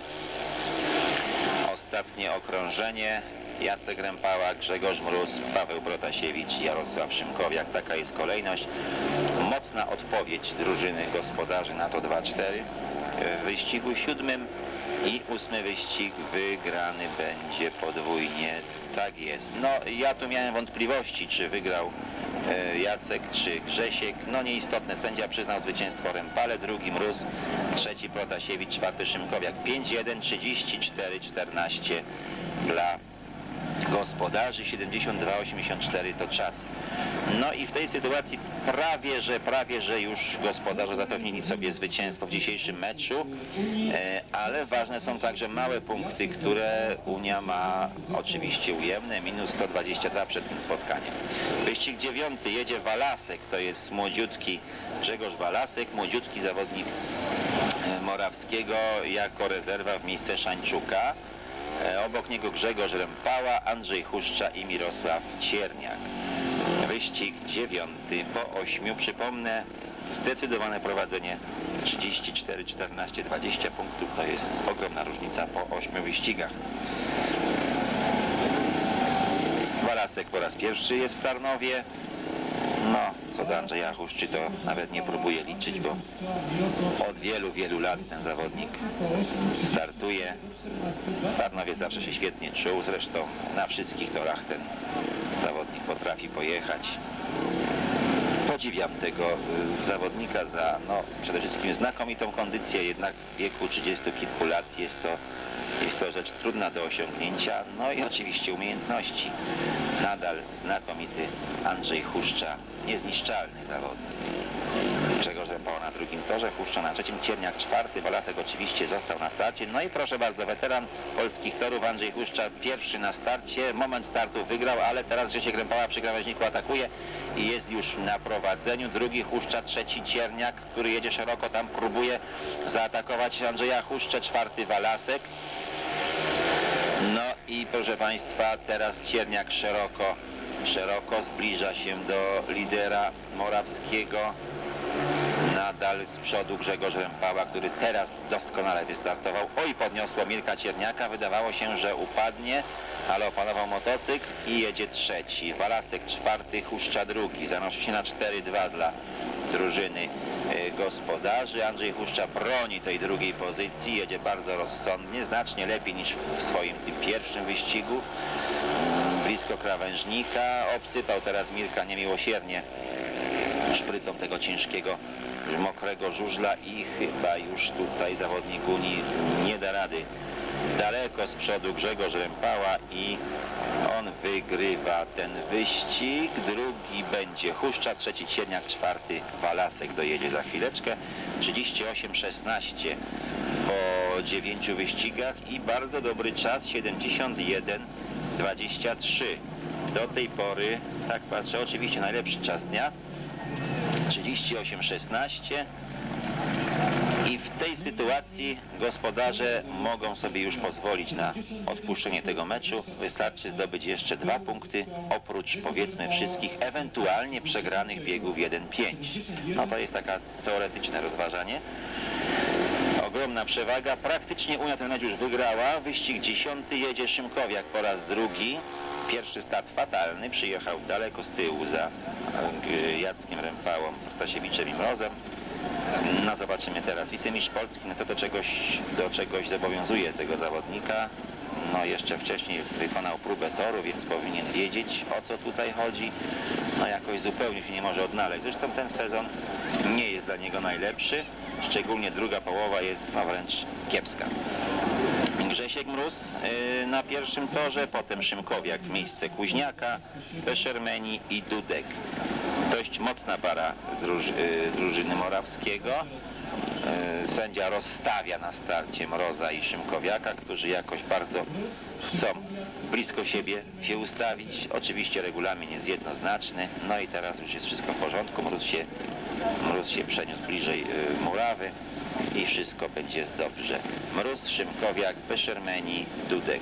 Ostatnie okrążenie. Jacek Rempała, Grzegorz Mróz, Paweł Protasiewicz, Jarosław Szymkowiak. Taka jest kolejność. Mocna odpowiedź drużyny gospodarzy na to dwa cztery. W wyścigu siódmym i ósmy wyścig wygrany będzie podwójnie. Tak jest. No ja tu miałem wątpliwości, czy wygrał e, Jacek, czy Grzesiek. No nieistotne. Sędzia przyznał zwycięstwo Rempale, drugi Mróz, trzeci Protasiewicz, czwarty Szymkowiak. pięć jeden, trzydzieści cztery, czternaście dla gospodarzy, siedemdziesiąt dwa osiemdziesiąt cztery to czas. No i w tej sytuacji prawie, że prawie, że już gospodarze zapewnili sobie zwycięstwo w dzisiejszym meczu, e, ale ważne są także małe punkty, które Unia ma oczywiście ujemne, minus sto dwadzieścia dwa przed tym spotkaniem. Wyścig dziewiąty jedzie Walasek, to jest młodziutki Grzegorz Walasek, młodziutki zawodnik Morawskiego jako rezerwa w miejsce Szańczuka. Obok niego Grzegorz Rempała, Andrzej Huszcza i Mirosław Cierniak. Wyścig dziewiąty po ośmiu. Przypomnę, zdecydowane prowadzenie trzydzieści cztery, czternaście, dwadzieścia punktów. To jest ogromna różnica po ośmiu wyścigach. Walasek po raz pierwszy jest w Tarnowie. No, co do Andrzeja Huszczy, to nawet nie próbuję liczyć, bo od wielu, wielu lat ten zawodnik startuje. W Tarnowie zawsze się świetnie czuł, zresztą na wszystkich torach ten zawodnik potrafi pojechać. Podziwiam tego zawodnika za, no, przede wszystkim znakomitą kondycję, jednak w wieku trzydziestu kilku lat jest to, jest to rzecz trudna do osiągnięcia, no i oczywiście umiejętności. Nadal znakomity Andrzej Huszcza, niezniszczalny zawodnik. Grzegorz Rempała na drugim torze, Huszcza na trzecim, Cierniak czwarty, Walasek oczywiście został na starcie. No i proszę bardzo, weteran polskich torów Andrzej Huszcza pierwszy na starcie. Moment startu wygrał, ale teraz Grzesiek Rempała przy krawężniku atakuje i jest już na prowadzeniu. Drugi Huszcza, trzeci Cierniak, który jedzie szeroko, tam próbuje zaatakować Andrzeja Huszczę, czwarty Walasek. No i proszę Państwa, teraz Cierniak szeroko, szeroko zbliża się do lidera Morawskiego. Nadal z przodu Grzegorz Rempała, który teraz doskonale wystartował. Oj, podniosło Mirka Cierniaka. Wydawało się, że upadnie, ale opanował motocykl i jedzie trzeci. Walasek czwarty, Huszcza drugi. Zanosi się na cztery dwa dla drużyny gospodarzy. Andrzej Huszcza broni tej drugiej pozycji. Jedzie bardzo rozsądnie, znacznie lepiej niż w swoim tym pierwszym wyścigu. Blisko krawężnika. Obsypał teraz Mirka niemiłosiernie szprycą tego ciężkiego, mokrego żużla i chyba już tutaj zawodnik Unii nie da rady. Daleko z przodu Grzegorz Rempała i on wygrywa ten wyścig. Drugi będzie Huszcza, trzeci Cierniak, czwarty Walasek dojedzie za chwileczkę. trzydzieści osiem szesnaście po dziewięciu wyścigach i bardzo dobry czas, siedemdziesiąt jeden dwadzieścia trzy. Do tej pory, tak patrzę, oczywiście najlepszy czas dnia. trzydzieści osiem szesnaście i w w tej sytuacji gospodarze mogą sobie już pozwolić na odpuszczenie tego meczu. Wystarczy zdobyć jeszcze dwa punkty, oprócz powiedzmy wszystkich ewentualnie przegranych biegów jeden pięć. No to jest taka teoretyczne rozważanie. Ogromna przewaga. Praktycznie Unia ten mecz już wygrała. Wyścig dziesiąty jedzie Szymkowiak po raz drugi. Pierwszy start fatalny. Przyjechał daleko z tyłu za Jackiem Rempałą, Protasiewiczem i Mrozem. No zobaczymy teraz. Wicemistrz Polski, no to do czegoś, do czegoś zobowiązuje tego zawodnika. No jeszcze wcześniej wykonał próbę toru, więc powinien wiedzieć, o co tutaj chodzi. No jakoś zupełnie się nie może odnaleźć. Zresztą ten sezon nie jest dla niego najlepszy. Szczególnie druga połowa jest no, wręcz kiepska. Grzesiek Mróz yy, na pierwszym torze, potem Szymkowiak w miejsce Kuźniaka, Beszermeni i Dudek. Dość mocna para druż, yy, drużyny Morawskiego. Yy, sędzia rozstawia na starcie Mroza i Szymkowiaka, którzy jakoś bardzo chcą blisko siebie się ustawić. Oczywiście regulamin jest jednoznaczny. No i teraz już jest wszystko w porządku. Mróz się, Mróz się przeniósł bliżej yy, murawy i wszystko będzie dobrze. Mróz, Szymkowiak, Beszermeni, Dudek.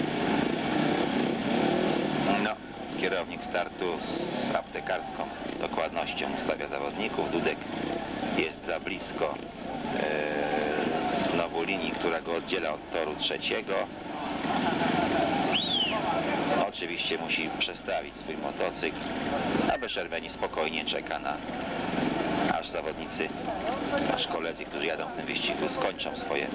No, kierownik startu z aptekarską dokładnością ustawia zawodników. Dudek jest za blisko e, znowu linii, która go oddziela od toru trzeciego. Oczywiście musi przestawić swój motocykl, a Beszermeni spokojnie czeka na aż zawodnicy, aż koledzy, którzy jadą w tym wyścigu, skończą swoje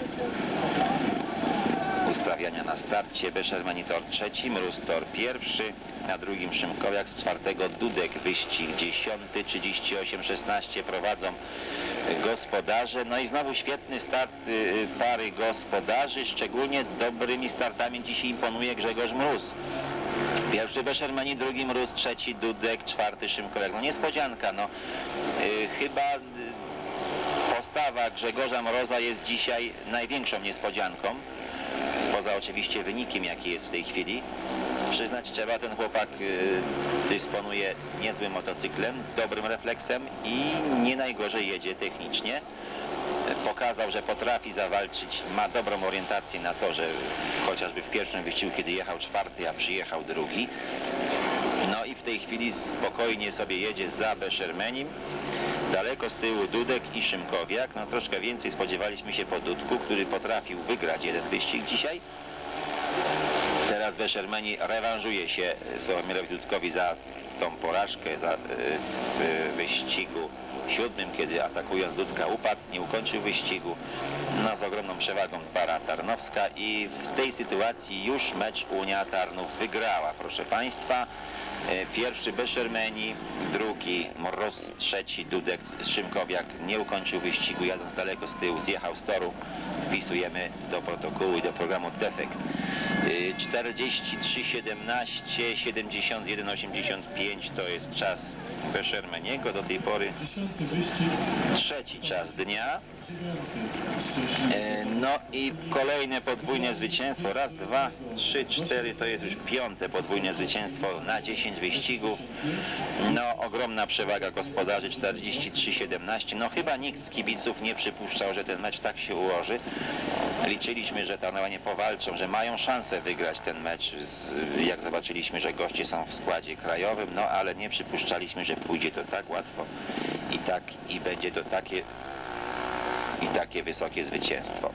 ustawiania na starcie. Beszermeni tor trzeci, Mróz tor pierwszy, na drugim Szymkowiak, z czwartego Dudek, wyścig dziesiąty, trzydzieści osiem szesnaście prowadzą gospodarze. No i znowu świetny start pary gospodarzy, szczególnie dobrymi startami dzisiaj imponuje Grzegorz Mróz. Pierwszy Beszermeni, drugi Mróz, trzeci Dudek, czwarty Szymkowiak. No niespodzianka, no yy, chyba postawa Grzegorza Mroza jest dzisiaj największą niespodzianką, poza oczywiście wynikiem, jaki jest w tej chwili. Przyznać trzeba, ten chłopak yy, dysponuje niezłym motocyklem, dobrym refleksem i nie najgorzej jedzie technicznie. Pokazał, że potrafi zawalczyć, ma dobrą orientację na torze, chociażby w pierwszym wyścigu, kiedy jechał czwarty, a przyjechał drugi. No i w tej chwili spokojnie sobie jedzie za Beszermenim. Daleko z tyłu Dudek i Szymkowiak. No troszkę więcej spodziewaliśmy się po Dudku, który potrafił wygrać jeden wyścig dzisiaj. Teraz Beszermeni rewanżuje się Sławomirowi Dudkowi za tą porażkę za, w wyścigu siódmym, kiedy atakując Dudka upadł, nie ukończył wyścigu. No z ogromną przewagą para Tarnowska i w tej sytuacji już mecz Unia Tarnów wygrała, proszę Państwa. Pierwszy Beszermeni, drugi Mróz, trzeci Dudek. Szymkowiak nie ukończył wyścigu, jadąc daleko z tyłu, zjechał z toru. Wpisujemy do protokołu i do programu defekt. czterdzieści trzy siedemnaście, siedemdziesiąt jeden osiemdziesiąt pięć to jest czas Beszermeniego do tej pory. Trzeci czas dnia. No i kolejne podwójne zwycięstwo. Raz, dwa, trzy, cztery, to jest już piąte podwójne zwycięstwo na dziesięć wyścigów. No ogromna przewaga gospodarzy, czterdzieści trzy siedemnaście. No chyba nikt z kibiców nie przypuszczał, że ten mecz tak się ułoży. Liczyliśmy, że Tarnowanie powalczą, że mają szansę wygrać ten mecz, jak zobaczyliśmy, że goście są w składzie krajowym, no ale nie przypuszczaliśmy, że pójdzie to tak łatwo i tak i będzie to takie i takie wysokie zwycięstwo.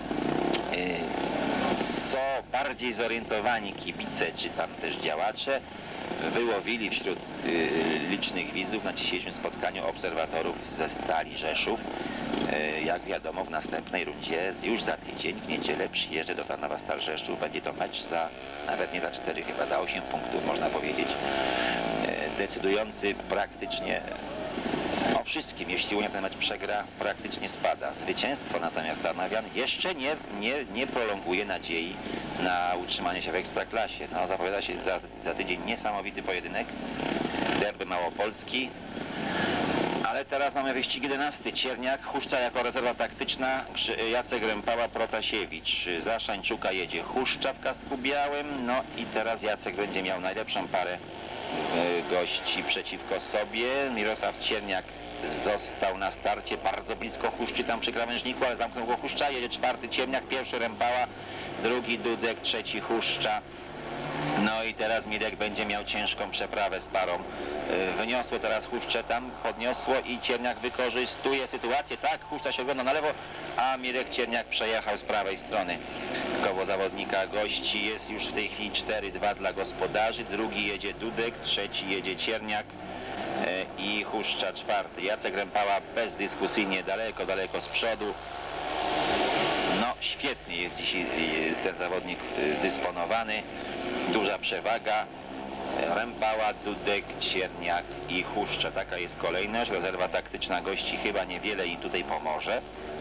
Co bardziej zorientowani kibice, czy tam też działacze, wyłowili wśród licznych widzów na dzisiejszym spotkaniu obserwatorów ze Stali Rzeszów. Jak wiadomo, w następnej rundzie już za tydzień, w niedzielę, przyjeżdża do Tarnowa Stal Rzeszów. Będzie to mecz za, nawet nie za cztery, chyba za osiem punktów, można powiedzieć. Decydujący praktycznie o wszystkim. Jeśli Unia ten mecz przegra, praktycznie spada. Zwycięstwo natomiast Tarnawian jeszcze nie, nie, nie prolonguje nadziei na utrzymanie się w Ekstraklasie. No, zapowiada się za, za tydzień niesamowity pojedynek. Derby Małopolski. Ale teraz mamy wyścig jedenasty. Cierniak, Huszcza jako rezerwa taktyczna, Jacek Rempała, Protasiewicz. Za Szańczuka jedzie Huszcza w kasku białym. No i teraz Jacek będzie miał najlepszą parę gości przeciwko sobie. Mirosław Cierniak został na starcie, bardzo blisko Huszczy tam przy krawężniku, ale zamknął go Huszcza, jedzie czwarty Ciemniak, pierwszy Rempała, drugi Dudek, trzeci Huszcza. No i teraz Mirek będzie miał ciężką przeprawę z parą. Wyniosło teraz Huszcze tam, podniosło i Ciemniak wykorzystuje sytuację. Tak, Huszcza się ogląda na lewo, a Mirek Ciemniak przejechał z prawej strony. Koło zawodnika gości jest już w tej chwili cztery dwa dla gospodarzy. Drugi jedzie Dudek, trzeci jedzie Cierniak i Huszcza czwarty. Jacek Rempała bezdyskusyjnie daleko, daleko z przodu. No świetnie jest dzisiaj ten zawodnik dysponowany. Duża przewaga. Rempała, Dudek, Cierniak i Huszcza. Taka jest kolejność. Rezerwa taktyczna gości chyba niewiele im tutaj pomoże.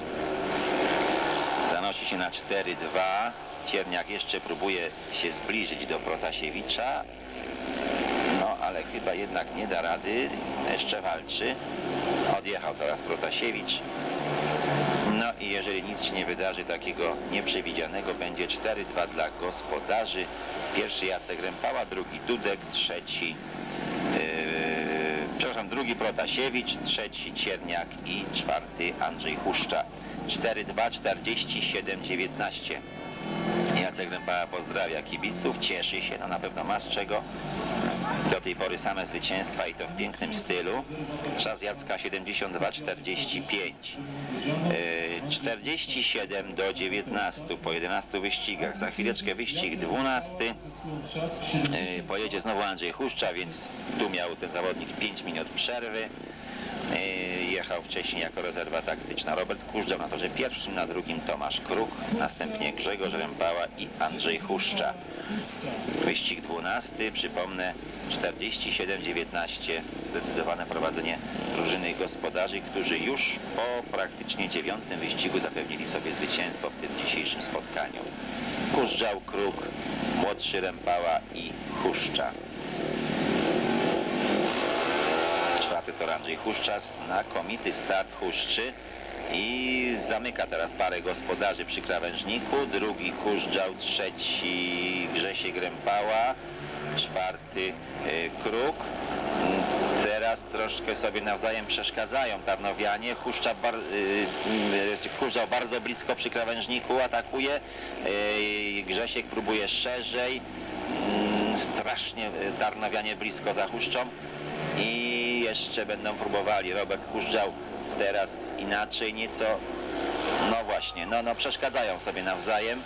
Zanosi się na cztery dwa. Cierniak jeszcze próbuje się zbliżyć do Protasiewicza. No ale chyba jednak nie da rady. Jeszcze walczy. Odjechał zaraz Protasiewicz. No i jeżeli nic się nie wydarzy takiego nieprzewidzianego, będzie cztery dwa dla gospodarzy. Pierwszy Jacek Rempała, drugi Dudek, trzeci yy, przepraszam, drugi Protasiewicz, trzeci Cierniak i czwarty Andrzej Huszcza. cztery dwa, czterdzieści siedem, dziewiętnaście. Jacek Rempała pozdrawia kibiców, cieszy się, no na pewno ma z czego. Do tej pory same zwycięstwa i to w pięknym stylu. Czas Jacka siedemdziesiąt dwa czterdzieści pięć. czterdzieści siedem do dziewiętnastu po jedenastu wyścigach. Za chwileczkę wyścig dwunasty. Pojedzie znowu Andrzej Huszcza, więc tu miał ten zawodnik pięć minut przerwy. Jechał wcześniej jako rezerwa taktyczna Robert Kużdżał na torze pierwszym, na drugim Tomasz Kruk, następnie Grzegorz Rempała i Andrzej Huszcza. Wyścig dwunasty, przypomnę, czterdzieści siedem dziewiętnaście, zdecydowane prowadzenie drużyny gospodarzy, którzy już po praktycznie dziewiątym wyścigu zapewnili sobie zwycięstwo w tym dzisiejszym spotkaniu. Kużdżał, Kruk, młodszy Rempała i Huszcza. Czwarty tor Andrzej Huszcza, znakomity start Huszczy i zamyka teraz parę gospodarzy przy krawężniku. Drugi Kużdżał, trzeci Grzesiek Rempała, czwarty y, Kruk. Teraz troszkę sobie nawzajem przeszkadzają Tarnowianie. Huszcza bar, y, y, Kużdżał bardzo blisko przy krawężniku atakuje. Y, Grzesiek próbuje szerzej. Y, strasznie Tarnowianie blisko za Huszczą. I jeszcze będą próbowali. Robert Kużdżał teraz inaczej nieco. No właśnie, no, no przeszkadzają sobie nawzajem.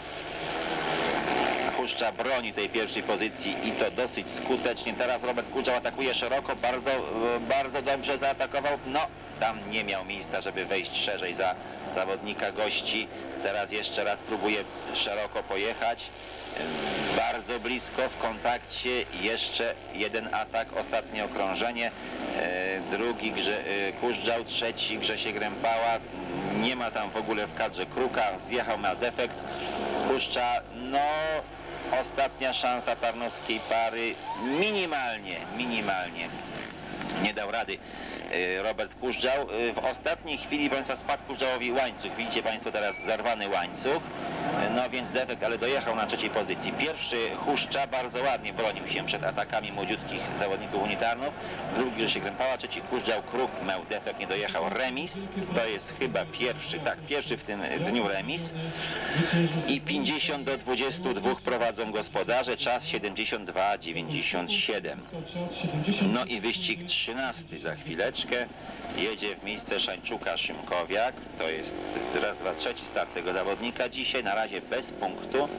Huszcza broni tej pierwszej pozycji i to dosyć skutecznie. Teraz Robert Kużdżał atakuje szeroko, bardzo, bardzo dobrze zaatakował. No, tam nie miał miejsca, żeby wejść szerzej za zawodnika gości. Teraz jeszcze raz próbuje szeroko pojechać. Bardzo blisko w kontakcie, jeszcze jeden atak, ostatnie okrążenie, drugi Grze, Kużdżał, trzeci Grzesiek Rempała, nie ma tam w ogóle w kadrze Kruka, zjechał, ma defekt. Huszcza, no ostatnia szansa tarnowskiej pary, minimalnie, minimalnie nie dał rady Robert Kużdżał. W ostatniej chwili, proszę Państwa, spadł Kużdżałowi łańcuch. Widzicie Państwo teraz zerwany łańcuch. No więc defekt, ale dojechał na trzeciej pozycji. Pierwszy Huszcza bardzo ładnie bronił się przed atakami młodziutkich zawodników unitarnów. Drugi Grzesiek Rempała, trzeci Kużdżał, Kruk miał defekt, nie dojechał. Remis. To jest chyba pierwszy, tak, pierwszy w tym dniu remis. I pięćdziesiąt do dwudziestu dwóch prowadzą gospodarze. Czas siedemdziesiąt dwa dziewięćdziesiąt siedem. No i wyścig trzynasty za chwileczkę. Jedzie w miejsce Szańczuka Szymkowiak. To jest raz, dwa, trzeci start tego zawodnika dzisiaj. Na razie bez punktu.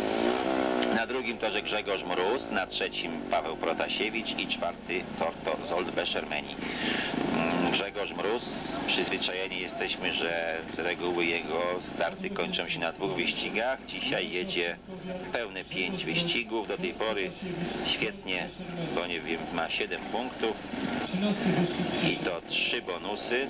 Na drugim torze Grzegorz Mróz, na trzecim Paweł Protasiewicz i czwarty tor to Zsolt Beszermeni. Grzegorz Mróz, przyzwyczajeni jesteśmy, że z reguły jego starty kończą się na dwóch wyścigach. Dzisiaj jedzie pełne pięć wyścigów. Do tej pory świetnie, bo nie wiem, ma siedem punktów i to trzy bonusy.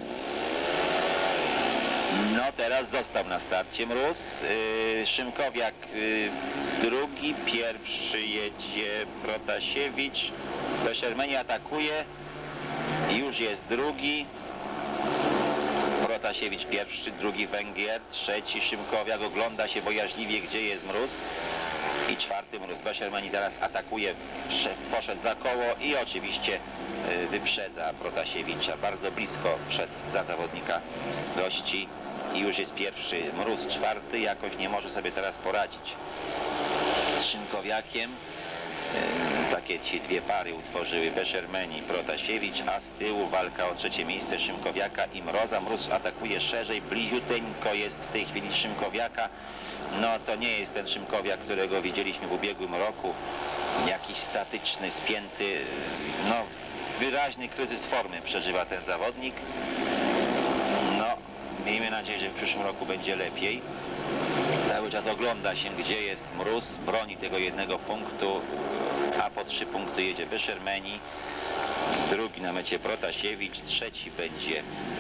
No teraz został na starcie Mróz. Yy, Szymkowiak yy, drugi, pierwszy jedzie Protasiewicz. Beszermeni atakuje. Już jest drugi. Protasiewicz pierwszy, drugi Węgier, trzeci Szymkowiak ogląda się bojaźliwie, gdzie jest Mróz. i czwarty Mróz. Bechermeni teraz atakuje, poszedł za koło i oczywiście wyprzedza Protasiewicza. Bardzo blisko wszedł za zawodnika gości i już jest pierwszy Mróz. Czwarty jakoś nie może sobie teraz poradzić z Szymkowiakiem. Takie ci dwie pary utworzyły Bechermeni i Protasiewicz, a z tyłu walka o trzecie miejsce Szymkowiaka i Mroza. Mróz atakuje szerzej, bliziuteńko jest w tej chwili Szymkowiaka. No to nie jest ten Szymkowiak, którego widzieliśmy w ubiegłym roku. Jakiś statyczny, spięty, no wyraźny kryzys formy przeżywa ten zawodnik. No, miejmy nadzieję, że w przyszłym roku będzie lepiej. Cały czas ogląda się, gdzie jest Mróz, broni tego jednego punktu, a po trzy punkty jedzie Bechermeni, drugi na mecie Protasiewicz, trzeci będzie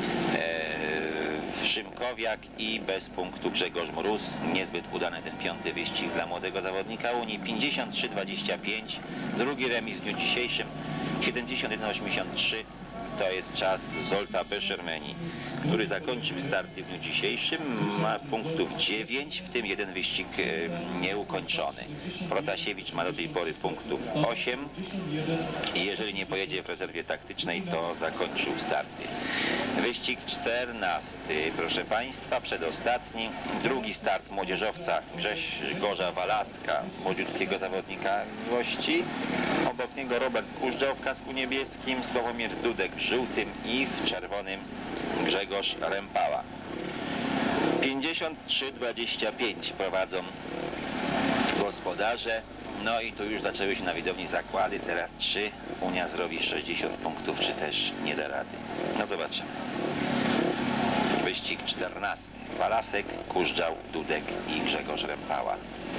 e, Szymkowiak i bez punktu Grzegorz Mróz. Niezbyt udany ten piąty wyścig dla młodego zawodnika Unii. pięćdziesiąt trzy dwadzieścia pięć, drugi remis w dniu dzisiejszym, siedemdziesiąt jeden osiemdziesiąt trzy. To jest czas Zolta Bechermeni, który zakończył starty w dniu dzisiejszym. Ma punktów dziewięć, w tym jeden wyścig nieukończony. Protasiewicz ma do tej pory punktów osiem i jeżeli nie pojedzie w rezerwie taktycznej, to zakończył starty. Wyścig czternasty, proszę Państwa, przedostatni. Drugi start młodzieżowca Grzegorza Walaska, młodziutkiego zawodnika gości. Obok niego Robert Kużdżał w kasku niebieskim, Sławomir Dudek w żółtym i w czerwonym Grzegorz Rempała. pięćdziesiąt trzy dwadzieścia pięć prowadzą gospodarze. No i tu już zaczęły się na widowni zakłady. Teraz trzy. Unia zrobi sześćdziesiąt punktów, czy też nie da rady. No zobaczymy. Wyścig czternasty. Walasek, Kużdżał, Dudek i Grzegorz Rempała.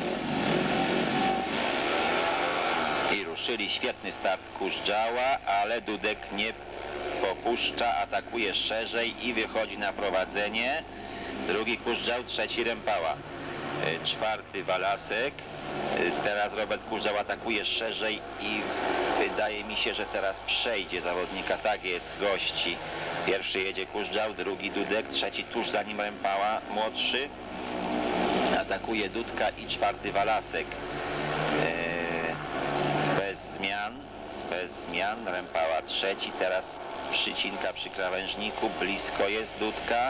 I ruszyli. Świetny start Kużdżała, ale Dudek nie popuszcza, atakuje szerzej i wychodzi na prowadzenie. Drugi Kużdżał, trzeci Rempała. Czwarty Walasek. Teraz Robert Kużdżał atakuje szerzej i wydaje mi się, że teraz przejdzie zawodnika. Tak jest, gości. Pierwszy jedzie Kużdżał, drugi Dudek, trzeci tuż za nim Rempała, młodszy. Atakuje Dudka i czwarty Walasek. Bez zmian, bez zmian. Rempała trzeci, teraz przycinka przy krawężniku, blisko jest Dudka,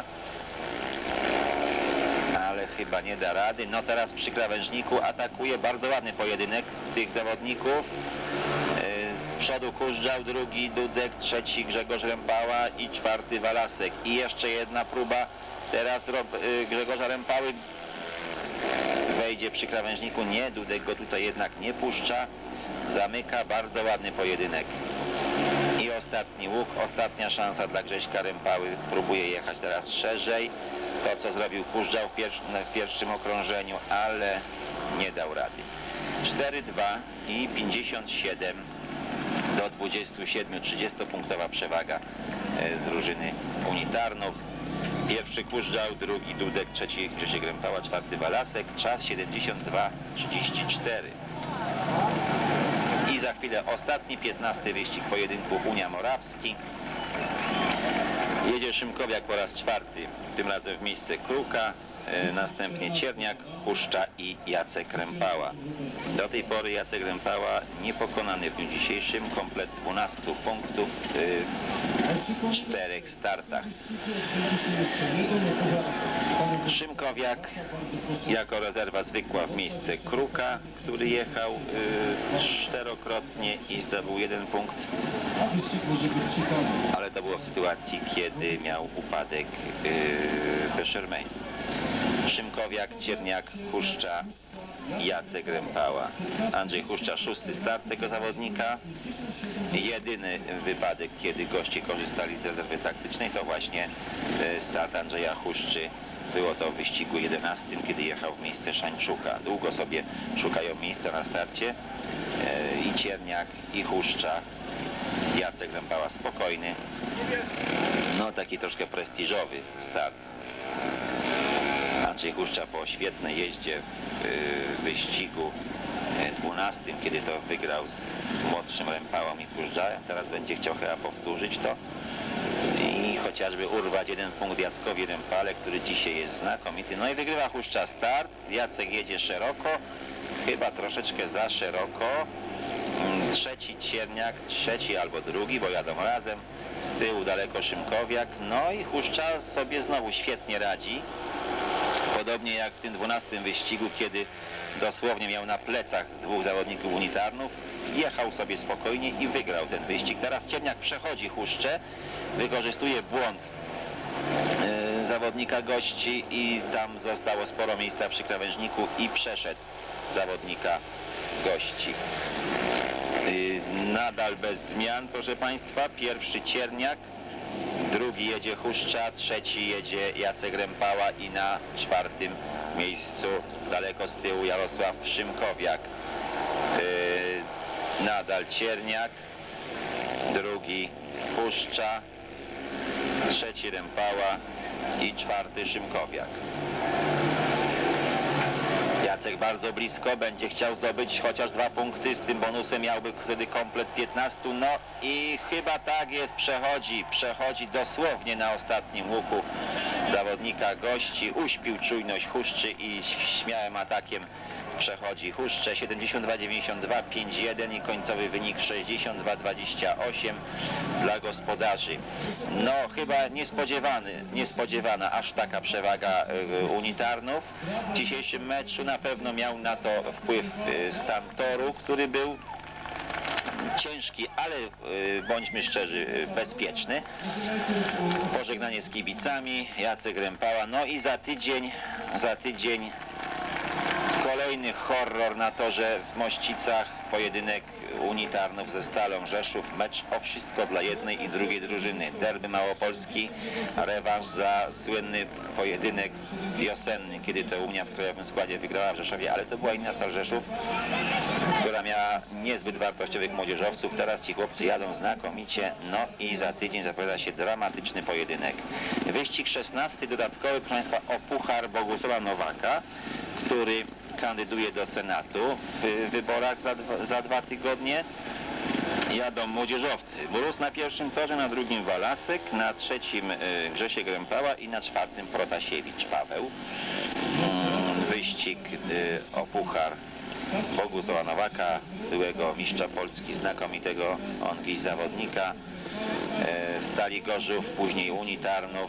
ale chyba nie da rady. No teraz przy krawężniku atakuje, bardzo ładny pojedynek tych zawodników. Z przodu Kużdżał, drugi Dudek, trzeci Grzegorz Rempała i czwarty Walasek. I jeszcze jedna próba teraz Grzegorza Rempały. Wejdzie przy krawężniku, nie, Dudek go tutaj jednak nie puszcza. Zamyka, bardzo ładny pojedynek. I ostatni łuk, ostatnia szansa dla Grześka Rempały. Próbuje jechać teraz szerzej. To, co zrobił Kużdżał w, pierwszy, w pierwszym okrążeniu, ale nie dał rady. cztery dwa i pięćdziesiąt siedem do dwudziestu siedmiu, trzydziestopunktowa przewaga e, drużyny Unii Tarnów. Pierwszy Kużdżał, drugi Dudek, trzeci Grzesiek Rempała, czwarty Walasek. Czas siedemdziesiąt dwa trzydzieści cztery. I za chwilę ostatni, piętnasty wyścig pojedynku Unia Morawski. Jedzie Szymkowiak po raz czwarty, tym razem w miejsce Kruka, e, następnie Cierniak, Huszcza i Jacek Rempała. Do tej pory Jacek Rempała niepokonany w dniu dzisiejszym, komplet dwunastu punktów e, w czterech startach. Szymkowiak jako rezerwa zwykła w miejsce Kruka, który jechał e, czterokrotnie i zdobył jeden punkt, ale to było w sytuacji, kiedy miał upadek e, Bechermeni. Szymkowiak, Cierniak, Huszcza, Jacek Rempała. Andrzej Huszcza, szósty start tego zawodnika. Jedyny wypadek, kiedy goście korzystali z rezerwy taktycznej, to właśnie start Andrzeja Huszczy. Było to w wyścigu jedenastym, kiedy jechał w miejsce Szańczuka. Długo sobie szukają miejsca na starcie. I Cierniak, i Huszcza. Jacek Rempała spokojny. No taki troszkę prestiżowy start. Andrzej Huszcza po świetnej jeździe w wyścigu dwunastym, kiedy to wygrał z młodszym Rempałą i Kużdżałem. Teraz będzie chciał chyba powtórzyć to i chociażby urwać jeden punkt Jackowi Rempale, który dzisiaj jest znakomity. No i wygrywa Huszcza start. Jacek jedzie szeroko. chyba troszeczkę za szeroko. Trzeci Cierniak, trzeci albo drugi, bo jadą razem. Z tyłu daleko Szymkowiak. No i Huszcza sobie znowu świetnie radzi. Podobnie jak w tym dwunastym wyścigu, kiedy dosłownie miał na plecach dwóch zawodników unitarnów. Jechał sobie spokojnie i wygrał ten wyścig. Teraz Cierniak przechodzi Huszczę, wykorzystuje błąd yy, zawodnika gości i tam zostało sporo miejsca przy krawężniku i przeszedł zawodnika gości. Yy, nadal bez zmian, proszę Państwa. Pierwszy Cierniak, drugi jedzie Huszcza, trzeci jedzie Jacek Rempała i na czwartym miejscu daleko z tyłu Jarosław Szymkowiak. Yy, nadal Cierniak, drugi Huszcza, trzeci Rempała i czwarty Szymkowiak. Jacek bardzo blisko, będzie chciał zdobyć chociaż dwa punkty, z tym bonusem miałby wtedy komplet piętnastu, no i chyba tak jest, przechodzi, przechodzi dosłownie na ostatnim łuku zawodnika gości, uśpił czujność Huszczy i śmiałym atakiem przechodzi Huszczę. Siedemdziesiąt dwa dziewięćdziesiąt dwa, pięć jeden i końcowy wynik sześćdziesiąt dwa dwadzieścia osiem dla gospodarzy. No chyba niespodziewany, niespodziewana aż taka przewaga y, unitarnów. W dzisiejszym meczu na pewno miał na to wpływ y, stan toru, który był ciężki, ale y, bądźmy szczerzy, y, bezpieczny. Pożegnanie z kibicami, Jacek Rempała. No i za tydzień, za tydzień kolejny horror na torze w Mościcach, pojedynek unitarnów ze Stalą Rzeszów, mecz o wszystko dla jednej i drugiej drużyny. Derby Małopolski, rewanż za słynny pojedynek wiosenny, kiedy to Unia w krajowym składzie wygrała w Rzeszowie, ale to była inna Stal Rzeszów, która miała niezbyt wartościowych młodzieżowców. Teraz ci chłopcy jadą znakomicie, no i za tydzień zapowiada się dramatyczny pojedynek. Wyścig szesnasty, dodatkowy, proszę Państwa, o Puchar Bogusława Nowaka, który kandyduje do Senatu w wyborach za dwa, za dwa tygodnie. Jadą młodzieżowcy. Mróz na pierwszym torze, na drugim Walasek, na trzecim y, Grzesiek Rempała i na czwartym Protasiewicz Paweł. Mm, wyścig y, o Puchar Bogusława Nowaka, byłego mistrza Polski, znakomitego on dziś zawodnika. Y, Stali Gorzów, później Unitarnów,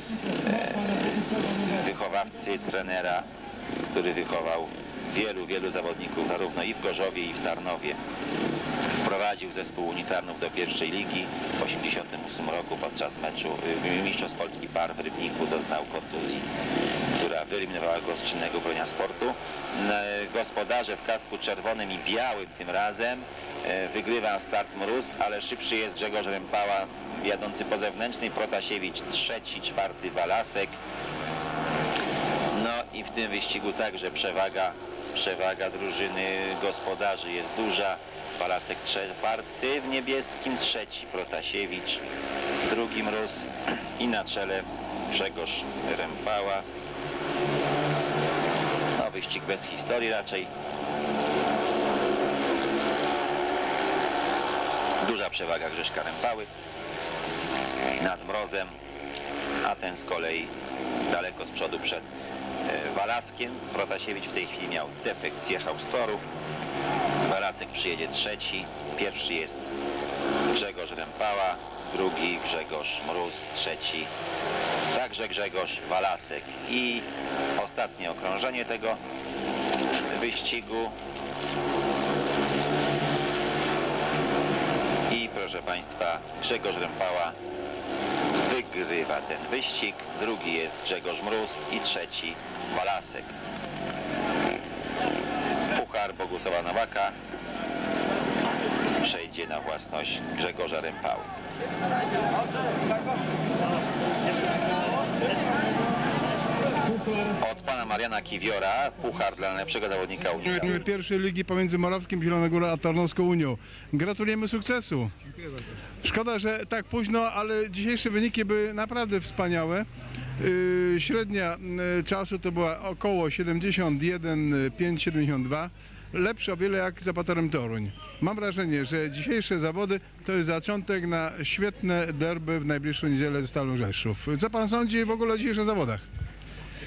y, wychowawcy trenera, który wychował wielu, wielu zawodników zarówno i w Gorzowie, i w Tarnowie. Wprowadził zespół unitarnów do pierwszej ligi w tysiąc dziewięćset osiemdziesiątym ósmym roku podczas meczu mistrzostw Polski par w Rybniku doznał kontuzji, która wyeliminowała go z czynnego bronienia sportu. Gospodarze w kasku czerwonym i białym tym razem. Wygrywa start Mróz, ale szybszy jest Grzegorz Rempała jadący po zewnętrznej, Protasiewicz trzeci, czwarty Walasek. No i w tym wyścigu także przewaga, przewaga drużyny gospodarzy jest duża. Walasek czwarty w niebieskim, trzeci Protasiewicz, drugi Mróz i na czele Grzegorz Rempała. No wyścig bez historii raczej. Duża przewaga Grześka Rempały nad Mrozem, a ten z kolei daleko z przodu przed Walaskiem. Protasiewicz w tej chwili miał defekt, zjechał z toru. Walasek przyjedzie trzeci, pierwszy jest Grzegorz Rempała, drugi Grzegorz Mróz, trzeci także Grzegorz Walasek. I ostatnie okrążenie tego wyścigu. I proszę Państwa, Grzegorz Rempała wygrywa ten wyścig, drugi jest Grzegorz Mróz i trzeci Walasek. Puchar Bogusława Nowaka przejdzie na własność Grzegorza Rempały. Od pana Mariana Kiwiora puchar dla najlepszego zawodnika Unii Pierwszej ligi pomiędzy Morawskim, Zielonogórą a Tarnowską Unią. Gratulujemy sukcesu. Dziękuję bardzo. Szkoda, że tak późno, ale dzisiejsze wyniki były naprawdę wspaniałe. Yy, średnia yy, czasu to była około siedemdziesiąt jeden pięć siedemdziesiąt dwa. Lepsze o wiele jak za Patorem Toruń. Mam wrażenie, że dzisiejsze zawody to jest zaczątek na świetne derby w najbliższą niedzielę ze Stalą Rzeszów. Co pan sądzi w ogóle o dzisiejszych zawodach?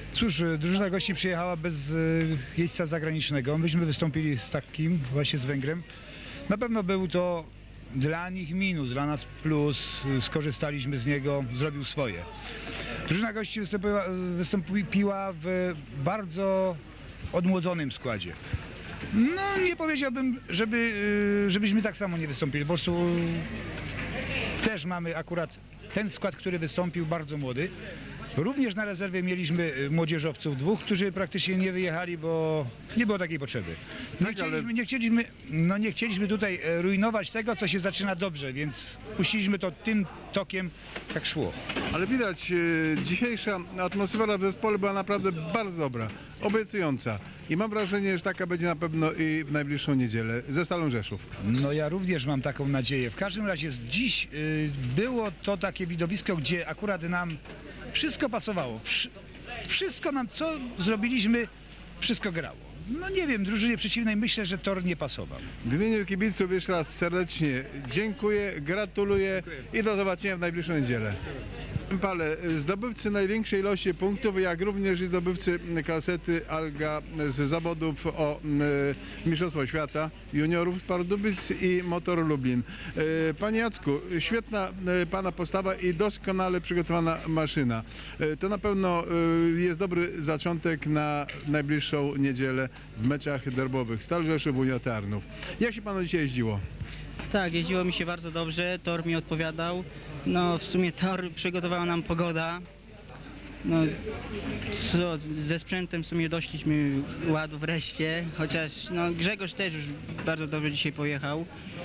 Cóż, drużyna gości przyjechała bez y, jeźdźca zagranicznego. Myśmy wystąpili z takim, właśnie z Węgrem. Na pewno był to dla nich minus, dla nas plus. Skorzystaliśmy z niego, zrobił swoje. Drużyna gości wystąpiła, wystąpiła w bardzo odmłodzonym składzie. No nie powiedziałbym, żeby, y, żebyśmy tak samo nie wystąpili. Po prostu też mamy akurat ten skład, który wystąpił, bardzo młody. Również na rezerwie mieliśmy młodzieżowców dwóch, którzy praktycznie nie wyjechali, bo nie było takiej potrzeby. Nie, Tak, ale- chcieliśmy, nie, chcieliśmy, no nie chcieliśmy tutaj e, rujnować tego, co się zaczyna dobrze, więc puściliśmy to tym tokiem, jak szło. Ale widać, y, dzisiejsza atmosfera w zespole była naprawdę bardzo dobra, obiecująca. I mam wrażenie, że taka będzie na pewno i w najbliższą niedzielę ze Stalą Rzeszów. No ja również mam taką nadzieję. W każdym razie dziś y, było to takie widowisko, gdzie akurat nam wszystko pasowało. Wsz wszystko nam, co zrobiliśmy, wszystko grało. No nie wiem, drużynie przeciwnej myślę, że tor nie pasował. W imieniu kibiców jeszcze raz serdecznie dziękuję, gratuluję i do zobaczenia w najbliższą niedzielę. Pale, zdobywcy największej ilości punktów, jak również i zdobywcy kasety Alga z zawodów o e, Mistrzostwo Świata juniorów z Pardubic i Motor Lublin. E, Panie Jacku, świetna e, Pana postawa i doskonale przygotowana maszyna. E, to na pewno e, jest dobry zaczątek na najbliższą niedzielę w meczach derbowych Stal Rzeszów, Unia Tarnów. Jak się Panu dzisiaj jeździło? Tak, jeździło mi się bardzo dobrze, tor mi odpowiadał. No w sumie tor przygotowała nam pogoda. No co, ze sprzętem w sumie doszliśmy ładu wreszcie, chociaż no Grzegorz też już bardzo dobrze dzisiaj pojechał.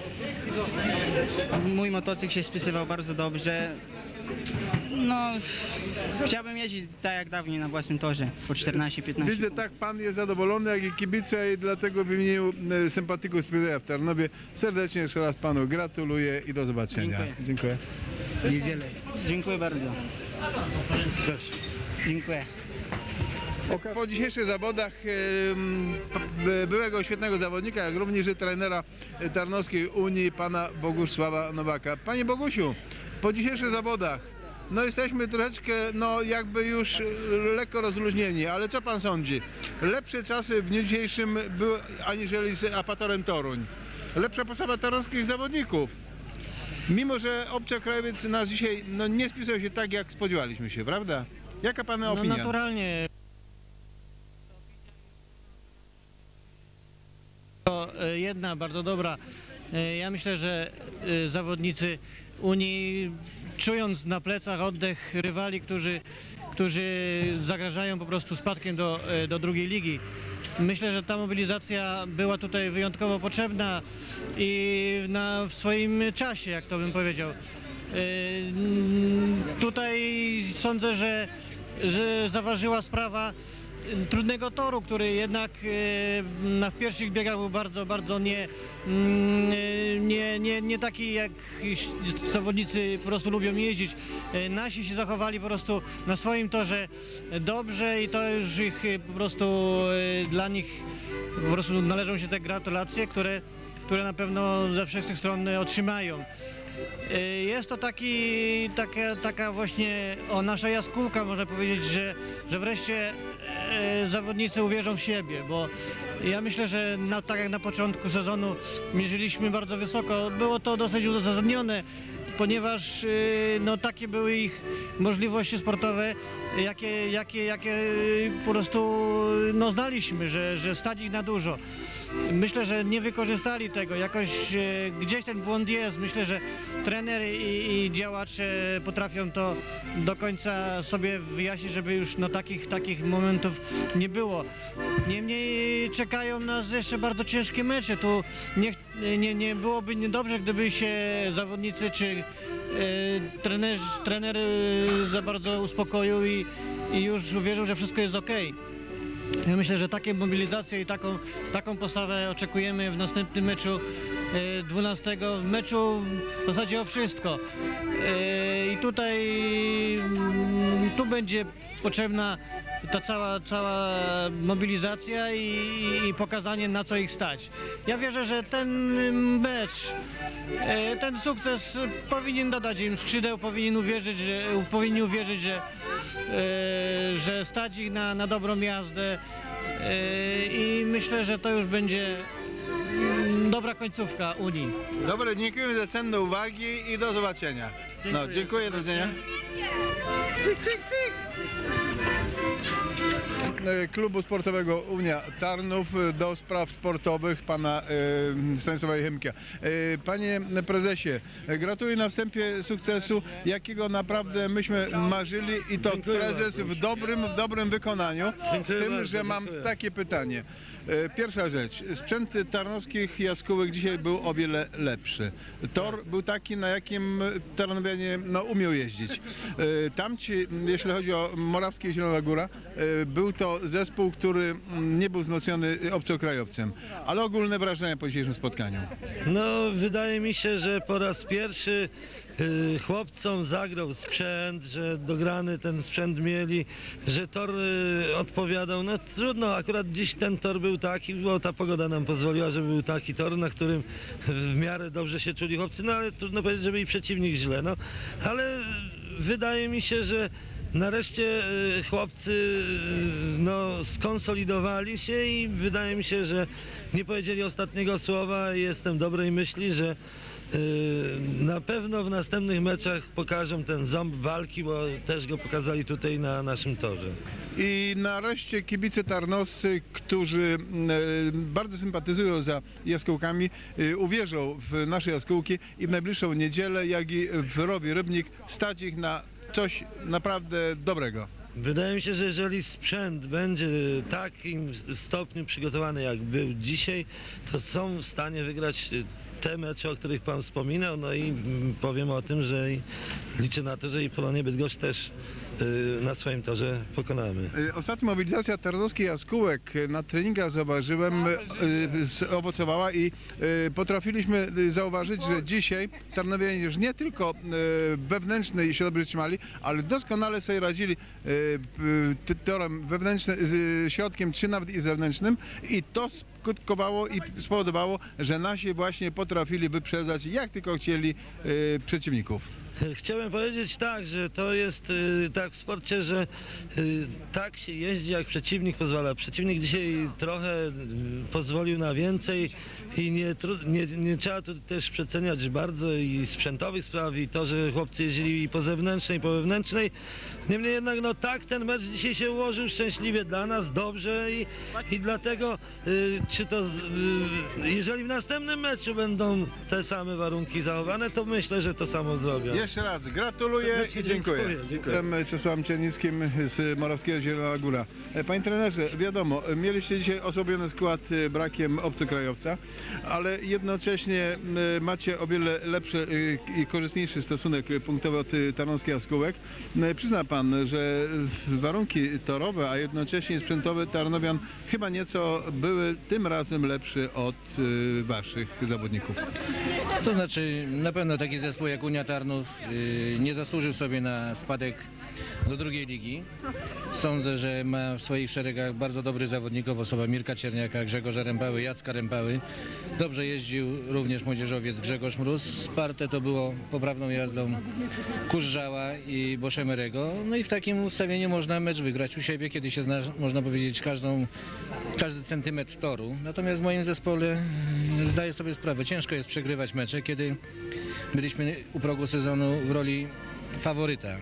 Mój motocykl się spisywał bardzo dobrze. No chciałbym jeździć tak jak dawniej na własnym torze, po czternaście piętnaście. Widzę, tak Pan jest zadowolony, jak i kibice i dlatego w imieniu e, sympatyków Speedwaya w Tarnowie serdecznie jeszcze raz Panu gratuluję i do zobaczenia. Dziękuję. Dziękuję. Niewiele. Dziękuję bardzo. Dziękuję. Po dzisiejszych zawodach em, p- byłego świetnego zawodnika, jak również i trenera Tarnowskiej Unii, pana Bogusława Nowaka. Panie Bogusiu, po dzisiejszych zawodach, no jesteśmy troszeczkę, no jakby już e, lekko rozluźnieni, ale co pan sądzi? Lepsze czasy w dniu dzisiejszym były aniżeli z Apatorem Toruń. Lepsza postawa tarnowskich zawodników. Mimo że obcokrajowiec nas dzisiaj no, nie spisał się tak, jak spodziewaliśmy się, prawda? Jaka pana No opinia? naturalnie. To e, jedna bardzo dobra. E, Ja myślę, że e, zawodnicy Unii, czując na plecach oddech rywali, którzy, którzy zagrażają po prostu spadkiem do, e, do drugiej ligi, myślę, że ta mobilizacja była tutaj wyjątkowo potrzebna i na, w swoim czasie, jak to bym powiedział. E, mm, Tutaj sądzę, że, że zaważyła sprawa trudnego toru, który jednak e, na w pierwszych biegach był bardzo, bardzo nie, mm, nie, nie, nie taki, jak zawodnicy po prostu lubią jeździć. E, Nasi się zachowali po prostu na swoim torze dobrze i to już ich e, po prostu e, dla nich po prostu należą się te gratulacje, które, które na pewno ze wszystkich stron otrzymają. E, Jest to taki, taka, taka właśnie o nasza jaskółka, można powiedzieć, że, że wreszcie e, zawodnicy uwierzą w siebie, bo ja myślę, że na, tak jak na początku sezonu mierzyliśmy bardzo wysoko, było to dosyć uzasadnione, ponieważ e, no, takie były ich możliwości sportowe, jakie, jakie, jakie po prostu no, znaliśmy, że, że stać ich na dużo. Myślę, że nie wykorzystali tego, jakoś e, gdzieś ten błąd jest. Myślę, że trener i, i działacze potrafią to do końca sobie wyjaśnić, żeby już no, takich, takich momentów nie było. Niemniej czekają nas jeszcze bardzo ciężkie mecze. Tu nie, nie, nie byłoby niedobrze, gdyby się zawodnicy czy e, trener, trener e, za bardzo uspokoił i, i już uwierzył, że wszystko jest ok. Ja myślę, że takie mobilizacje i taką, taką postawę oczekujemy w następnym meczu e, dwunastego meczu w zasadzie o wszystko. E, I tutaj mm, tu będzie potrzebna ta cała, cała mobilizacja i, i pokazanie, na co ich stać. Ja wierzę, że ten mecz, e, ten sukces powinien dodać im skrzydeł, powinien uwierzyć, że, powinni uwierzyć, że, e, że stać ich na, na dobrą jazdę e, i myślę, że to już będzie mm, dobra końcówka Unii. Dobra, dziękujemy za cenne uwagi i do zobaczenia. No, dziękuję, do widzenia. Cyk, cyk, cyk. Klubu Sportowego Unia Tarnów do spraw sportowych pana e, Stanisława Jechemka. E, panie prezesie, gratuluję na wstępie sukcesu, jakiego naprawdę myśmy marzyli i to Dziękuję prezes bardzo. w dobrym, w dobrym wykonaniu. Dziękuję Z tym, bardzo, że mam dziękuję. takie pytanie. E, Pierwsza rzecz, sprzęt tarnowskich jaskółek dzisiaj był o wiele lepszy. Tor był taki, na jakim tarnowianie no, umiał jeździć. E, Tamci, jeśli chodzi o Morawskie i Zielona Góra, e, był to zespół, który mm, nie był wzmocniony obcokrajowcem. Ale ogólne wrażenia po dzisiejszym spotkaniu. No, wydaje mi się, że po raz pierwszy y, chłopcom zagrał sprzęt, że dograny ten sprzęt mieli, że tor y, odpowiadał. No trudno, akurat dziś ten tor był taki, bo ta pogoda nam pozwoliła, żeby był taki tor, na którym w miarę dobrze się czuli chłopcy, no ale trudno powiedzieć, żeby i przeciwnik źle, no. Ale wydaje mi się, że nareszcie y, chłopcy y, no, skonsolidowali się i wydaje mi się, że nie powiedzieli ostatniego słowa i jestem dobrej myśli, że y, na pewno w następnych meczach pokażą ten ząb walki, bo też go pokazali tutaj na naszym torze. I nareszcie kibice tarnowscy, którzy e, bardzo sympatyzują za jaskółkami, e, uwierzą w nasze jaskółki i w najbliższą niedzielę, jak i w Rowie Rybnik, stać ich na coś naprawdę dobrego. Wydaje mi się, że jeżeli sprzęt będzie w takim stopniu przygotowany, jak był dzisiaj, to są w stanie wygrać te mecze, o których Pan wspominał, no i mm, powiem o tym, że i liczę na to, że i Polonię Bydgoszcz też y, na swoim torze pokonamy. E, Ostatnia mobilizacja tarnowskich jaskółek na treningach zauważyłem, e, owocowała i e, potrafiliśmy e, zauważyć, że dzisiaj tarnowianie już nie tylko e, wewnętrznej się dobrze trzymali, ale doskonale sobie radzili e, p- torem wewnętrznym, z środkiem czy nawet i zewnętrznym i to skutkowało i spowodowało, że nasi właśnie potrafili wyprzedzać jak tylko chcieli e, przeciwników. Chciałem powiedzieć tak, że to jest y, tak w sporcie, że y, tak się jeździ, jak przeciwnik pozwala. Przeciwnik dzisiaj trochę y, pozwolił na więcej i nie, tru- nie, nie trzeba tu też przeceniać bardzo i sprzętowych spraw i to, że chłopcy jeździli i po zewnętrznej, i po wewnętrznej. Niemniej jednak no tak ten mecz dzisiaj się ułożył szczęśliwie dla nas, dobrze i, i dlatego y, czy to, z- y, jeżeli w następnym meczu będą te same warunki zachowane, to myślę, że to samo zrobią. Jeszcze raz gratuluję Serdecznie i dziękuję. dziękuję, dziękuję. Jestem Czesławem Czernickim z Morawskiego Zielona Góra. E, Panie trenerze, wiadomo, mieliście dzisiaj osłabiony skład e, brakiem obcokrajowca, ale jednocześnie e, macie o wiele lepszy e, i korzystniejszy stosunek punktowy od e, tarnowskich jaskółek. E, Przyzna pan, że warunki torowe, a jednocześnie sprzętowe Tarnowian chyba nieco były tym razem lepsze od e, waszych zawodników. To znaczy, na pewno taki zespół jak Unia Tarnów y, nie zasłużył sobie na spadek do drugiej ligi. Sądzę, że ma w swoich szeregach bardzo dobrych zawodników, osoba Mirka Cierniaka, Grzegorza Rępały, Jacka Rępały. Dobrze jeździł również młodzieżowiec Grzegorz Mróz. Sparte to było poprawną jazdą Kurzała i Boszemerego. No i w takim ustawieniu można mecz wygrać u siebie, kiedy się zna, można powiedzieć, każdą, każdy centymetr toru. Natomiast w moim zespole mm, zdaję sobie sprawę, ciężko jest przegrywać mecze, kiedy byliśmy u progu sezonu w roli faworyta.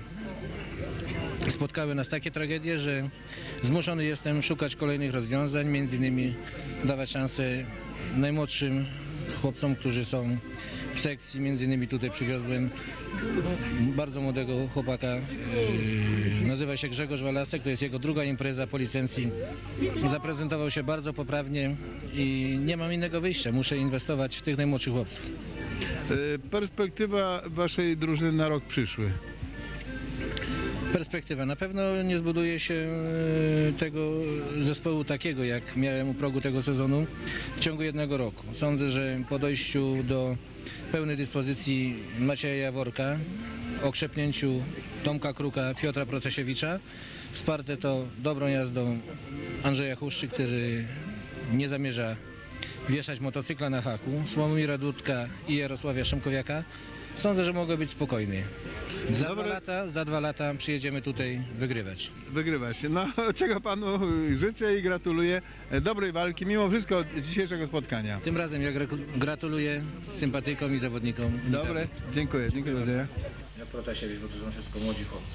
Spotkały nas takie tragedie, że zmuszony jestem szukać kolejnych rozwiązań, między innymi dawać szansę najmłodszym chłopcom, którzy są w sekcji. Między innymi tutaj przywiozłem bardzo młodego chłopaka, yy, nazywa się Grzegorz Walasek, to jest jego druga impreza po licencji. Zaprezentował się bardzo poprawnie i nie mam innego wyjścia, muszę inwestować w tych najmłodszych chłopców. E, Perspektywa waszej drużyny na rok przyszły. Perspektywa. Na pewno nie zbuduje się e, tego zespołu takiego, jak miałem u progu tego sezonu w ciągu jednego roku. Sądzę, że po dojściu do pełnej dyspozycji Macieja Jaworka, okrzepnięciu Tomka Kruka, Piotra Protasiewicza, wsparte to dobrą jazdą Andrzeja Huszczy, który nie zamierza wieszać motocykla na haku, Sławomira Dudka i Jarosławia Szymkowiaka, sądzę, że mogę być spokojny. Za Dobre. dwa lata, za dwa lata przyjedziemy tutaj wygrywać. Wygrywać. No, czego panu życzę i gratuluję dobrej walki, mimo wszystko dzisiejszego spotkania. Tym razem ja gra- gratuluję sympatykom i zawodnikom. Dobre, dziękuję, dziękuję bardzo. Jak Protasiewicz, bo to są wszystko młodzi chłopcy.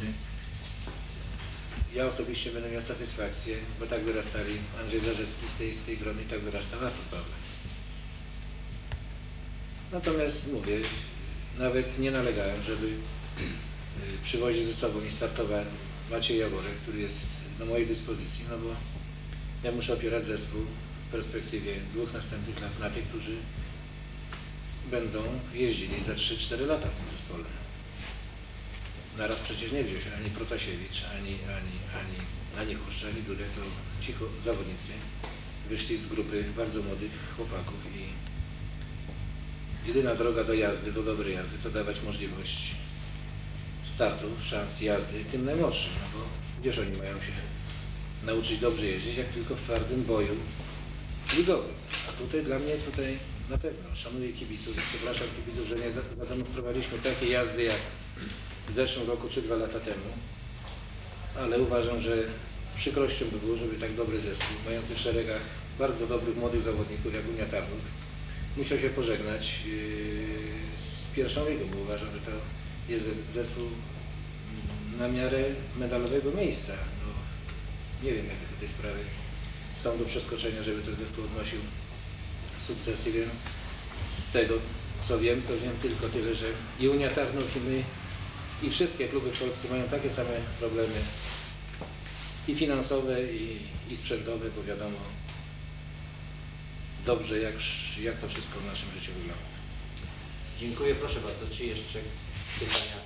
Ja osobiście będę miał satysfakcję, bo tak wyrastali Andrzej Zarzecki z tej, z tej grony i tak wyrasta Artur Pawlak. Natomiast mówię, nawet nie nalegałem, żeby przywozić ze sobą i startował Maciej Jaworek, który jest do mojej dyspozycji, no bo ja muszę opierać zespół w perspektywie dwóch następnych lat na tych, którzy będą jeździli za trzy cztery lata w tym zespole. Naraz przecież nie wziął się ani Protasiewicz, ani, ani, ani, ani Huszcz, ani Dudek, to ci zawodnicy wyszli z grupy bardzo młodych chłopaków i jedyna droga do jazdy, do dobrej jazdy, to dawać możliwość startu, szans jazdy tym najmłodszym, no bo gdzież oni mają się nauczyć dobrze jeździć, jak tylko w twardym boju ligowym. A tutaj dla mnie, tutaj na pewno szanuję kibiców, przepraszam kibiców, że nie zademonstrowaliśmy takiej jazdy jak w zeszłym roku czy dwa lata temu, ale uważam, że przykrością by było, żeby tak dobry zespół, mający w szeregach bardzo dobrych młodych zawodników jak Unia Tarnów, musiał się pożegnać yy, z pierwszą ligą, bo uważam, że to jest zespół na miarę medalowego miejsca. No, nie wiem, jakie tutaj sprawy są do przeskoczenia, żeby ten zespół odnosił sukcesy. Wiem, z tego co wiem, to wiem tylko tyle, że i Unia Tarnów, i my, i wszystkie kluby w Polsce mają takie same problemy i finansowe, i, i sprzętowe, bo wiadomo dobrze, jak, jak to wszystko w naszym życiu wygląda. Dziękuję. Proszę bardzo, czy jeszcze pytania?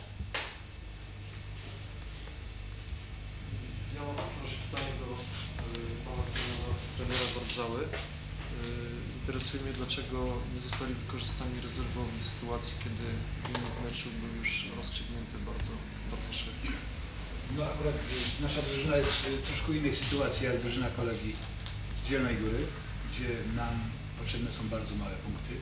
Ja mam proszę pytanie do y, pana trenera, trenera Bardzały. Y, interesuje mnie, dlaczego nie zostali wykorzystani rezerwowi w sytuacji, kiedy wynik meczu był już rozstrzygnięty bardzo, bardzo szybko. No akurat y, nasza drużyna jest w troszkę innej sytuacji jak drużyna kolegi z Zielonej Góry, gdzie nam potrzebne są bardzo małe punkty.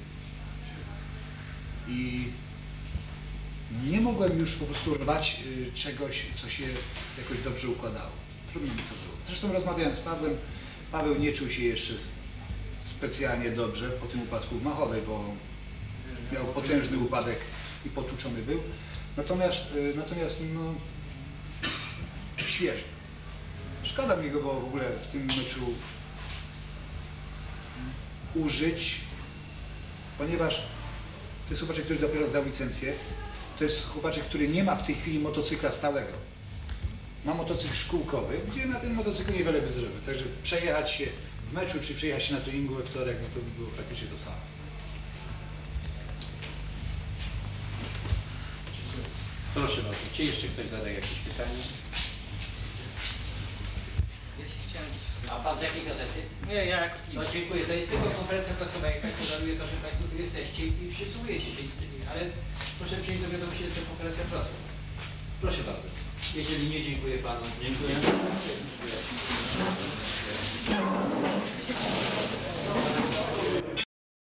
I nie mogłem już po prostu rwać y, czegoś, co się jakoś dobrze układało. Trudno mi to było. Zresztą rozmawiałem z Pawłem. Paweł nie czuł się jeszcze specjalnie dobrze po tym upadku w Machowej, bo miał potężny upadek i potłuczony był. Natomiast, y, natomiast no, świeży. Szkoda mi go było w ogóle w tym meczu użyć, ponieważ to jest chłopaczek, który dopiero zdał licencję. To jest chłopaczek, który nie ma w tej chwili motocykla stałego. Ma motocykl szkółkowy, gdzie na tym motocyklu niewiele by zrobił. Także przejechać się w meczu, czy przejechać się na treningu we wtorek, no to by było praktycznie to samo. Proszę bardzo, czy jeszcze ktoś zada jakieś pytanie? A pan z jakiej gazety? Nie, ja jak No dziękuję, to jest tylko konferencja prasowa, jak tak podaruję to, że Państwo tu jesteście i przysłujecie się, ale proszę przyjąć do wiadomości, że jest to konferencja prasowa. Proszę bardzo. Jeżeli nie, dziękuję Panu. Dziękuję.